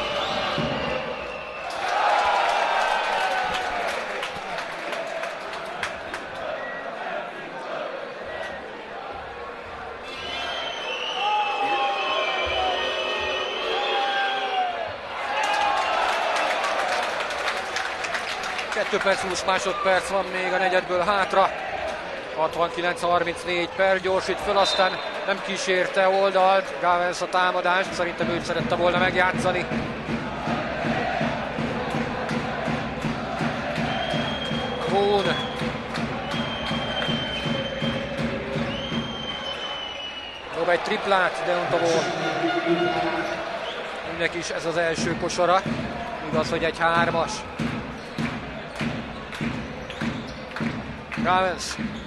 Kettő perc 20 másodperc van még a negyedből hátra. 69-34, Per gyorsít föl, aztán nem kísérte oldalt. Gavens a támadást, szerintem őt szerette volna megjátszani. Vaughan. Dob egy triplát, Deonta Vaughan. Mindenki is ez az első kosara. Igaz, hogy egy hármas. Gavens.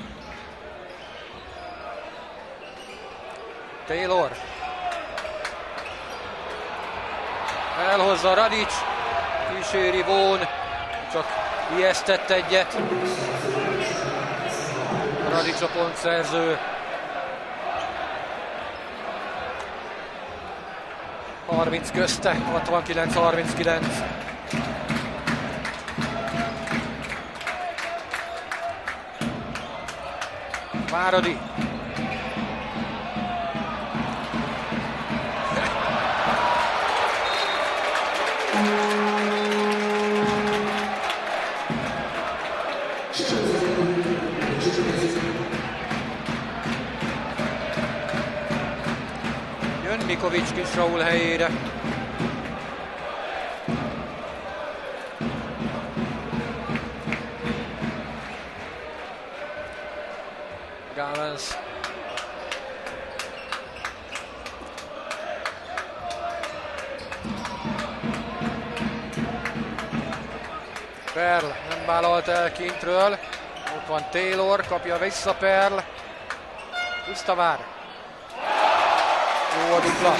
Taylor. Elhozza Radic. Kíséri Vaughan. Csak ijesztett egyet. Radic a pontszerző. 30 közte. 69-39. Váradi. Jön Mikovics Kis Raúl helyére. Gavens. Perl nem vállalt el kintről. Ott van Taylor, kapja vissza Perl. Pusztavár. Jó a dupla.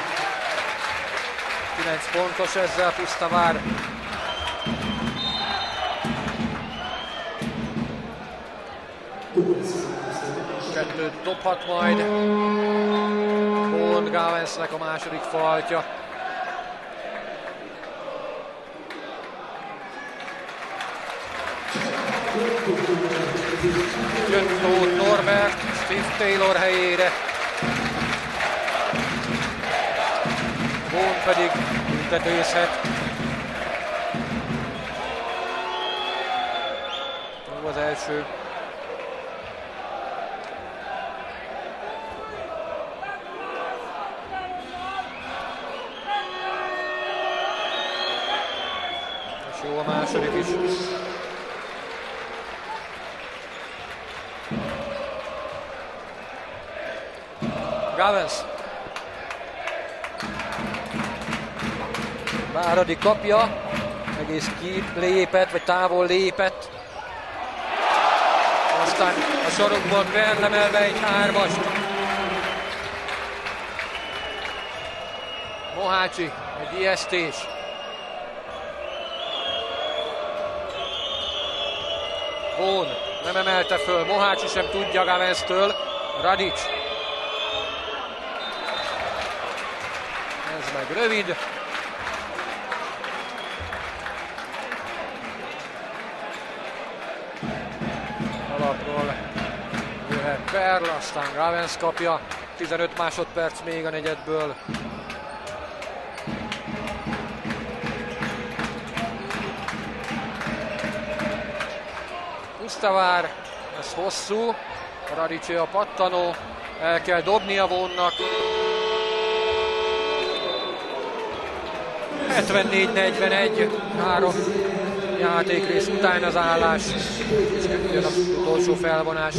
9 pontos ezzel Pusztavár. Kettőt dobhat majd. Vaughan Gavensnek a második faltja. Jön Tóth Norbert, Steve Taylor helyére. Vaughan pedig büntetőzhet. Jó az első. És jó a második is. Gavens. Váradi kapja, egész kilépett, vagy távol lépett. Aztán a sarokból lemelve egy hármast. Mohácsi, egy ijesztés. Vaughan nem emelte föl, Mohácsi sem tudja Gavenstől. Radic. Ez meg rövid. Alapról jöhet Perl, aztán Gavens kapja. 15 másodperc még a negyedből. Pusztavár, ez hosszú. Radicé a pattanó. El kell dobnia Vaughannak. 74-41, 3 játékrész után az állás, és jön az utolsó felvonás.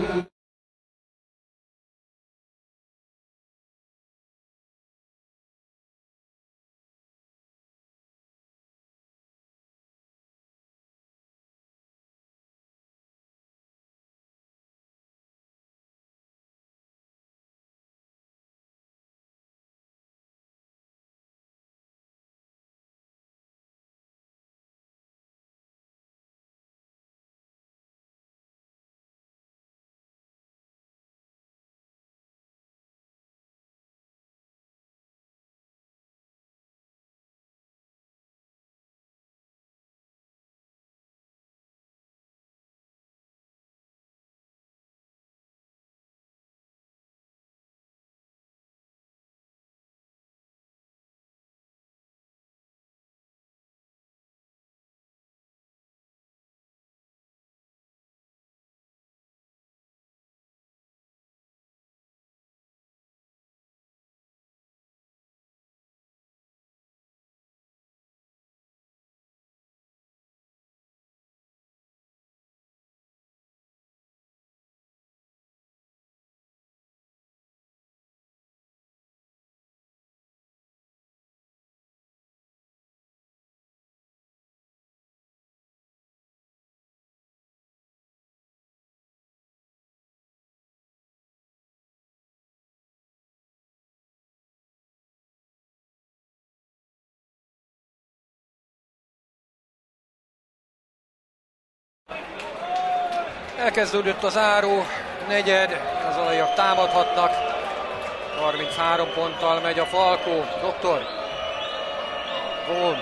Elkezdődött a záró negyed, az alaiak támadhatnak. 33 ponttal megy a Falkó. Doktor. Vaughan.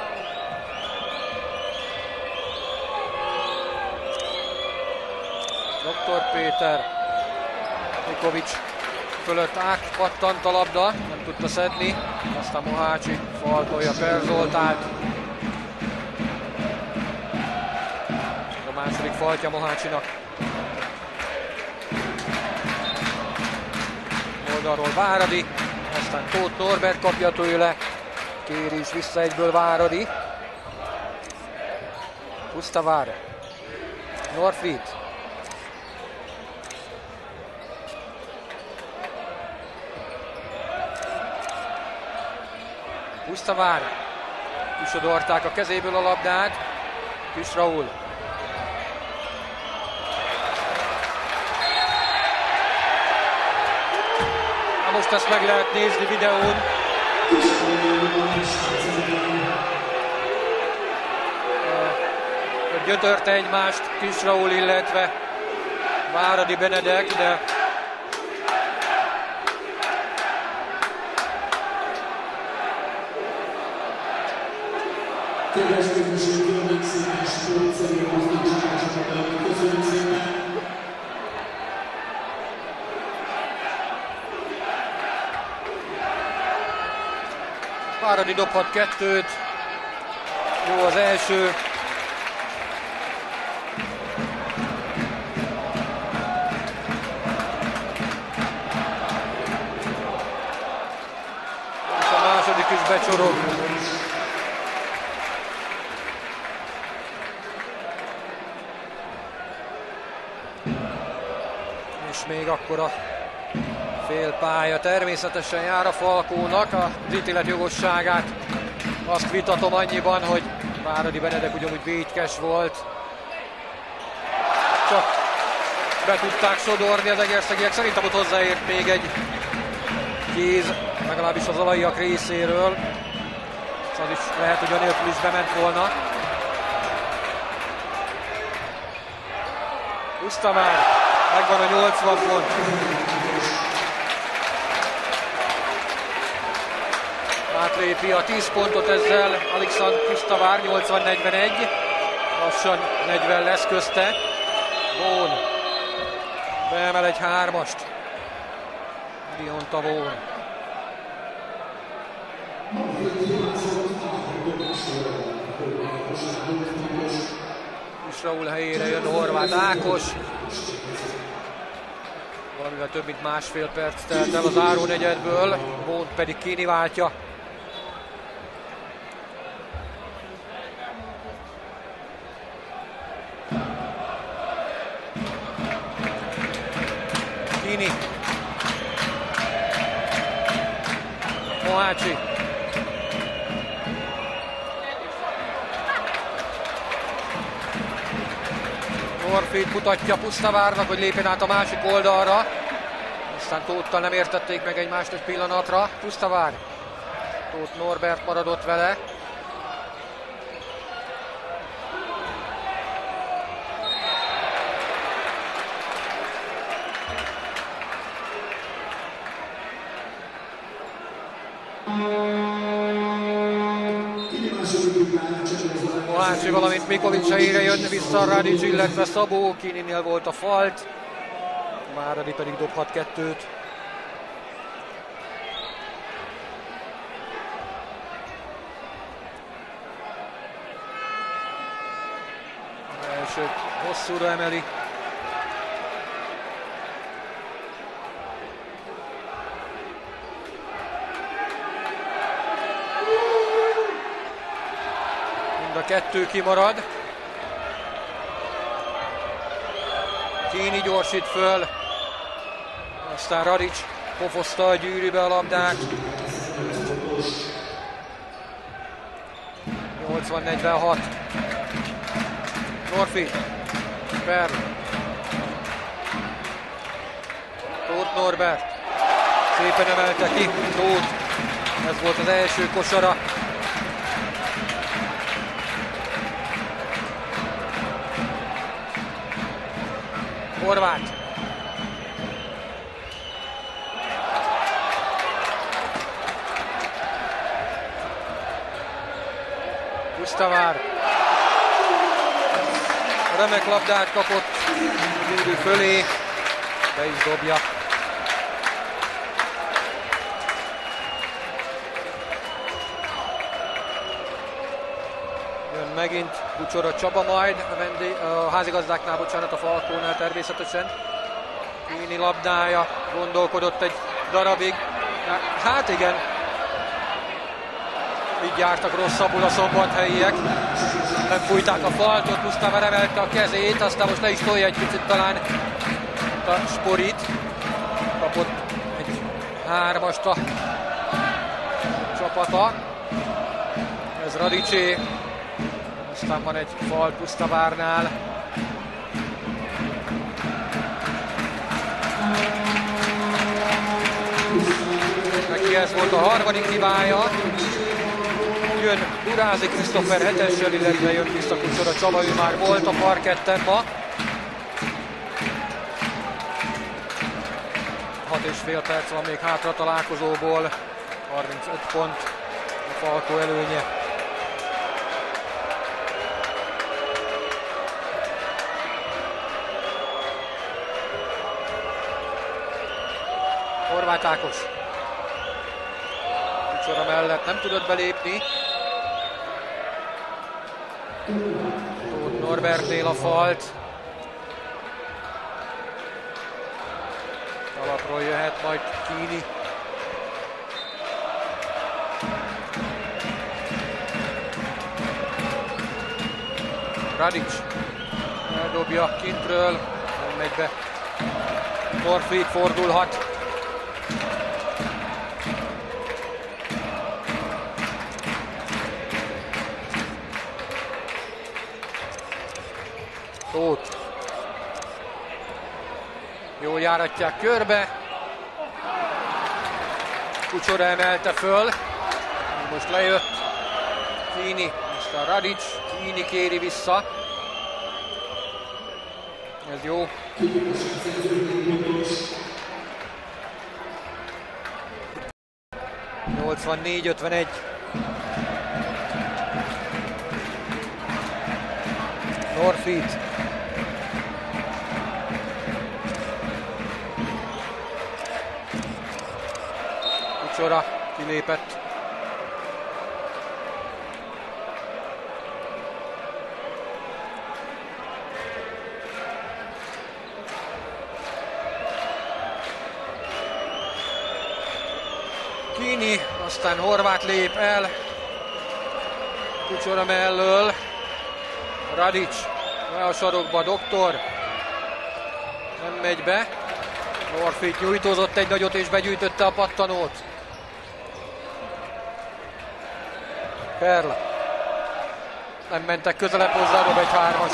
Doktor Péter. Mikovics fölött átpattant a labda, nem tudta szedni. Aztán Mohácsi faltolja Per Zoltánt. A második faltja Mohácsinak. Oldalról Váradi, aztán Tóth Norbert kapja tőle. Kéri is vissza egyből Váradi. Pusztavár. Norfried. Pusztavár. Kisodorták a kezéből a labdát. Kis Raúl. Most ezt meg lehet nézni videón. Gyötörte egymást Kis Raúl, illetve Váradi Benedek, de kedves közönség, kérlek szépen sportszerű mozdításokra, köszönjük szépen! Váradi dobhat kettőt. Jó az első. És a második is becsorog. És még akkor a félpálya természetesen jár a Falkónak, az ítélet jogosságát azt vitatom annyiban, hogy Váradi Benedek ugyanúgy vétkes volt. Csak be tudták sodorni az egerszegiek, szerintem ott hozzáért még egy kéz, legalábbis az alaiak részéről. Az is lehet, hogy anélkül is bement volna. Pusztavár, megvan a 80 pont. Átlépi a 10 pontot ezzel Alexandr Pusztavár, 80-41. Lassan 40 lesz közte. Vón beemel egy 3-ast. Dionta Vón. És Raúl helyére jön Horváth Ákos. Valamivel több mint másfél perc telt el az zárónegyedből, Vón pedig Kini váltja. Kini. Mohácsi. Norfit mutatja Pusztavárnak, hogy lépjen át a másik oldalra. Aztán Tóttal nem értették meg egymást egy pillanatra. Pusztavár. Tóth Norbert maradott vele. Mohácsi, valamint Mikovics helyére jön vissza Radics, illetve Szabó. Kininél volt a falt. Váradi pedig dobhat kettőt. Elsőt hosszúra emeli. Mind a kettő kimarad. Kini gyorsít föl. Aztán Radics pofozta a gyűrűbe a labdát. 80-46. Norfi. Perl. Tóth Norbert. Szépen emelte ki. Tóth. Ez volt az első kosara. Horváth. Pusztavár. Remek labdát kapott gyűrű fölé, be is dobja. Jön megint Bucsora Csaba majd, a házigazdáknál, bocsánat, a Falkónál természetesen. Kini labdája, gondolkodott egy darabig. Hát igen, így jártak rosszabbul a szombathelyiek. Nem fújták a faltot, Pusztavár emelte a kezét, aztán most le is tolja egy picit talán a Sporit. Kapott egy 3-ast a csapata. Ez Radicsé. Aztán van egy fal Pusztavárnál. Neki ez volt a harmadik hibája. Jön Durázi Krisztófer 7-essel, illetve jön vissza Kucsora Csaba, ő már volt a parketten ma. 6,5 perc van még hátra a találkozóból, 35 pont a Falkó előnye. Horváth Ákos. Kucsora mellett nem tudott belépni. Tóth Norbertnél a falt. Alapról jöhet majd Kini. Radic eldobja kintről, nem megy be. Norfried fordulhat. Tóth. Jól járatják körbe. Kucsora emelte föl. Most lejött Kini, most a Radic. Kini kéri vissza. Ez jó. ...84-51. Norfried. Kucsora kilépett. Kini, aztán Horváth lép el. Kucsora mellől. Radic le a sarokba, Doktor. Nem megy be. Norfried nyújtózott egy nagyot és begyűjtötte a pattanót. Perl. Nem mentek közelebb hozzá, dob egy 3-as.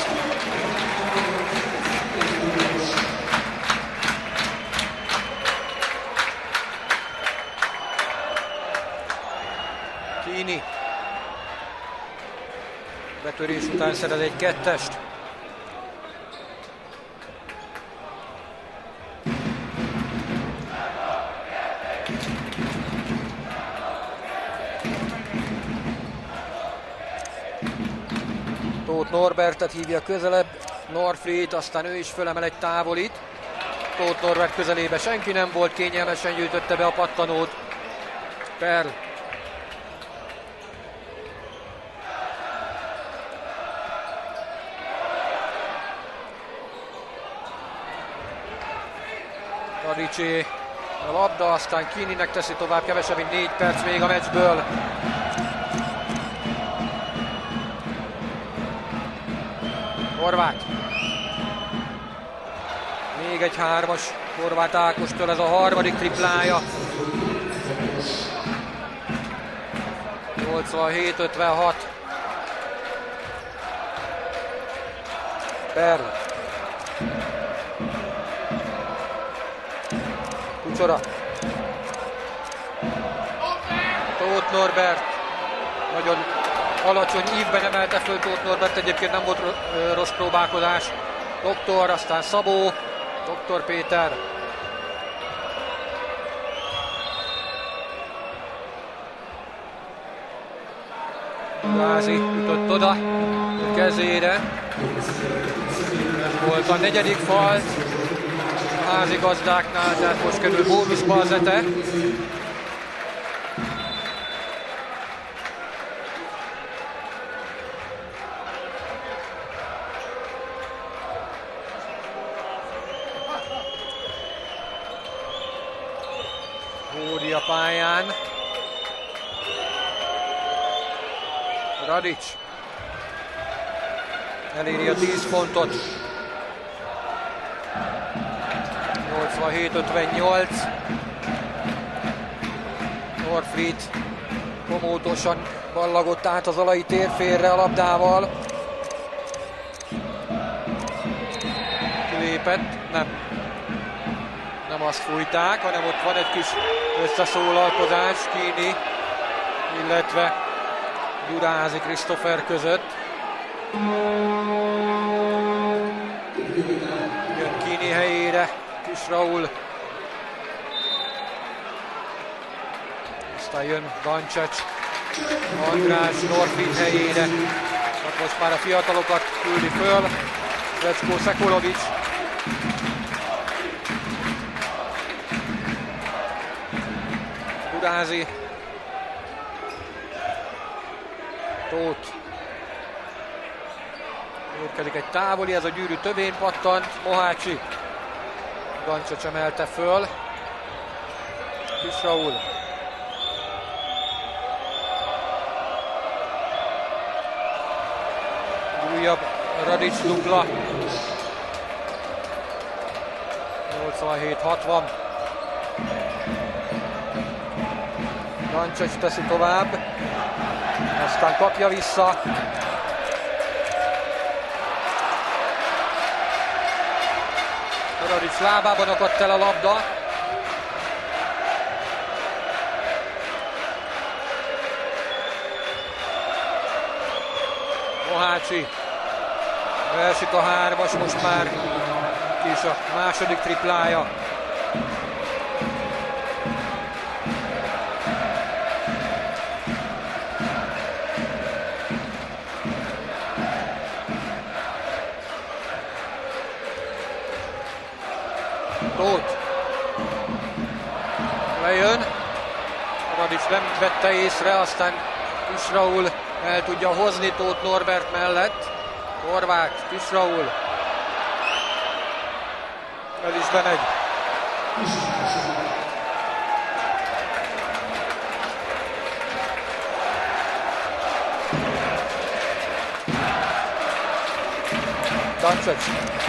Kini. Betörés után szerez egy 2-est. Tóth Norbertet hívja közelebb, Norfried, aztán ő is fölemel egy távolit. Tóth Norbert közelébe senki nem volt, kényelmesen gyűjtötte be a pattanót. Perl. Radicé a labda, aztán Kininek teszi tovább, kevesebb mint 4 perc még a meccsből. Horváth. Még egy 3-as Horváth Ákostól, ez a harmadik triplája. 87-56. Perl. Kucsora. Tóth Norbert. Nagyon alacsony ívben emelte föl Tóth Norbert, egyébként nem volt rossz próbálkozás. Doktor, aztán Szabó, Doktor Péter. Rázi ütött oda a kezére. Ez volt a 4. fal a házigazdáknál, tehát most kerül bónuszba a Zete. Hódi a pályán. Radic eléri a 10 pontot. 87-58. Norfried komótosan ballagott át az alai térfélre a labdával. Kilépett, nem azt fújták, hanem ott van egy kis összeszólalkozás Kini, illetve Gyurázi Krisztófer között. Jön Kini helyére Kis Raúl. Aztán jön Gancsecs, András Norfried helyére. Hát most már a fiatalokat küldi föl. Srecko Sekulovics. Gyurázi. Tóth. Érkezik egy távoli, ez a gyűrű tövén pattant. Mohácsi. Gancsocs emelte föl. Kis Raúl. Újabb Radics dupla. 87-60. Gancsocs teszi tovább. Aztán kapja vissza. Radics lábában akadt el a labda. Mohácsi. Beesik a hármas, most már is a második triplája. Tóth. Lejön. Radics nem vette észre, aztán Kis Raúl el tudja hozni Tóth Norbert mellett. Horváth, Kis Raúl. El is bemegy. Gancsocs.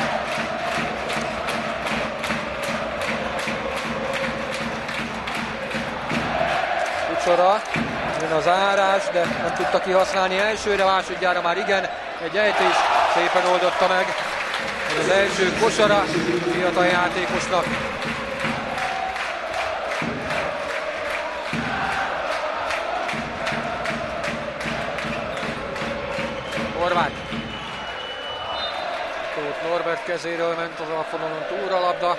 Kucsora. Jön az árás, de nem tudta kihasználni elsőre, másodjára már igen. Egy ejtés szépen oldotta meg. Ez az első kosara fiatal játékosnak. Horváth. Tóth Norbert kezéről ment az alfonalon túl a labda.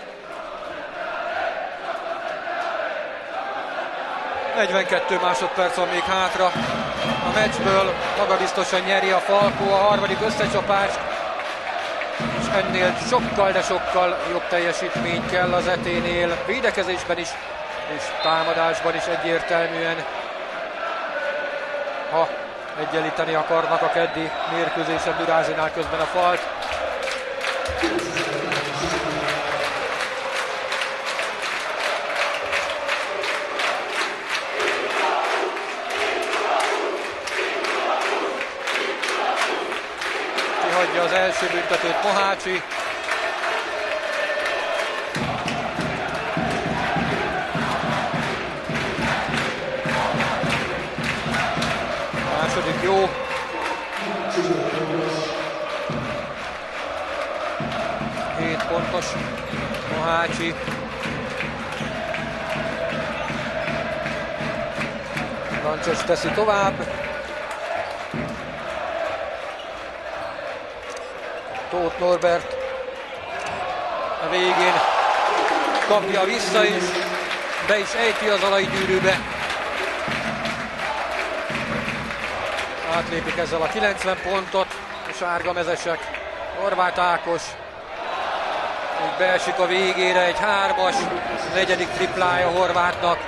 ...42 másodperc van még hátra a meccsből, magabiztosan nyeri a Falkó a harmadik összecsapást, és ennél sokkal, de sokkal jobb teljesítmény kell az ET-nél, védekezésben is, és támadásban is egyértelműen, ha egyenlíteni akarnak a keddi mérkőzésen Durázinál közben a falt. Hagyja az első büntetőt Mohácsi. Második jó. Hét pontos Mohácsi. Gancsocs teszi tovább. Tóth Norbert a végén kapja vissza is, be is ejti az alai gyűrűbe. Átlépik ezzel a 90 pontot a sárgamezesek. Horváth Ákos még beesik a végére egy hármas, negyedik triplája Horváthnak.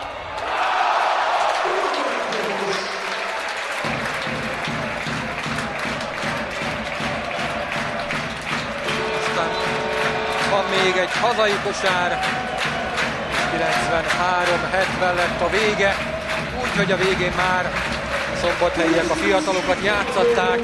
Van még egy hazai kosár, 93-70 lett a vége, úgyhogy a végén már a szombathelyiek a fiatalokat játszatták.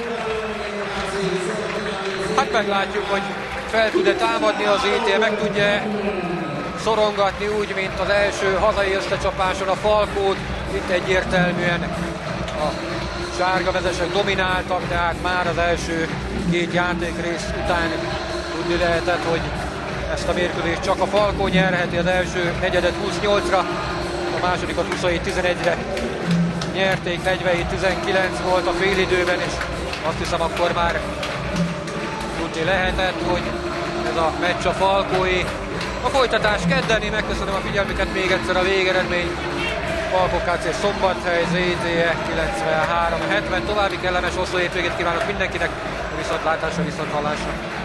Hát meglátjuk, hogy fel tud-e támadni az ET, meg tudja szorongatni úgy, mint az első hazai összecsapáson a Falkót. Itt egyértelműen a sárgavezesek domináltak, tehát már az első két játékrész után tudni lehetett, hogy ezt a mérkőzést csak a Falkó nyerheti. Az első negyedet 28-ra, a másodikat 27-11-re nyerték, 47-19 volt a félidőben, és azt hiszem akkor már tudni lehetett, hogy ez a meccs a Falkóé. A folytatás kedden, én megköszönöm a figyelmüket még egyszer, a végeredmény Falkó KC Szombathely ZTE 93-70. További kellemes hosszú hétvégét kívánok mindenkinek, viszontlátásra, viszonthallásra.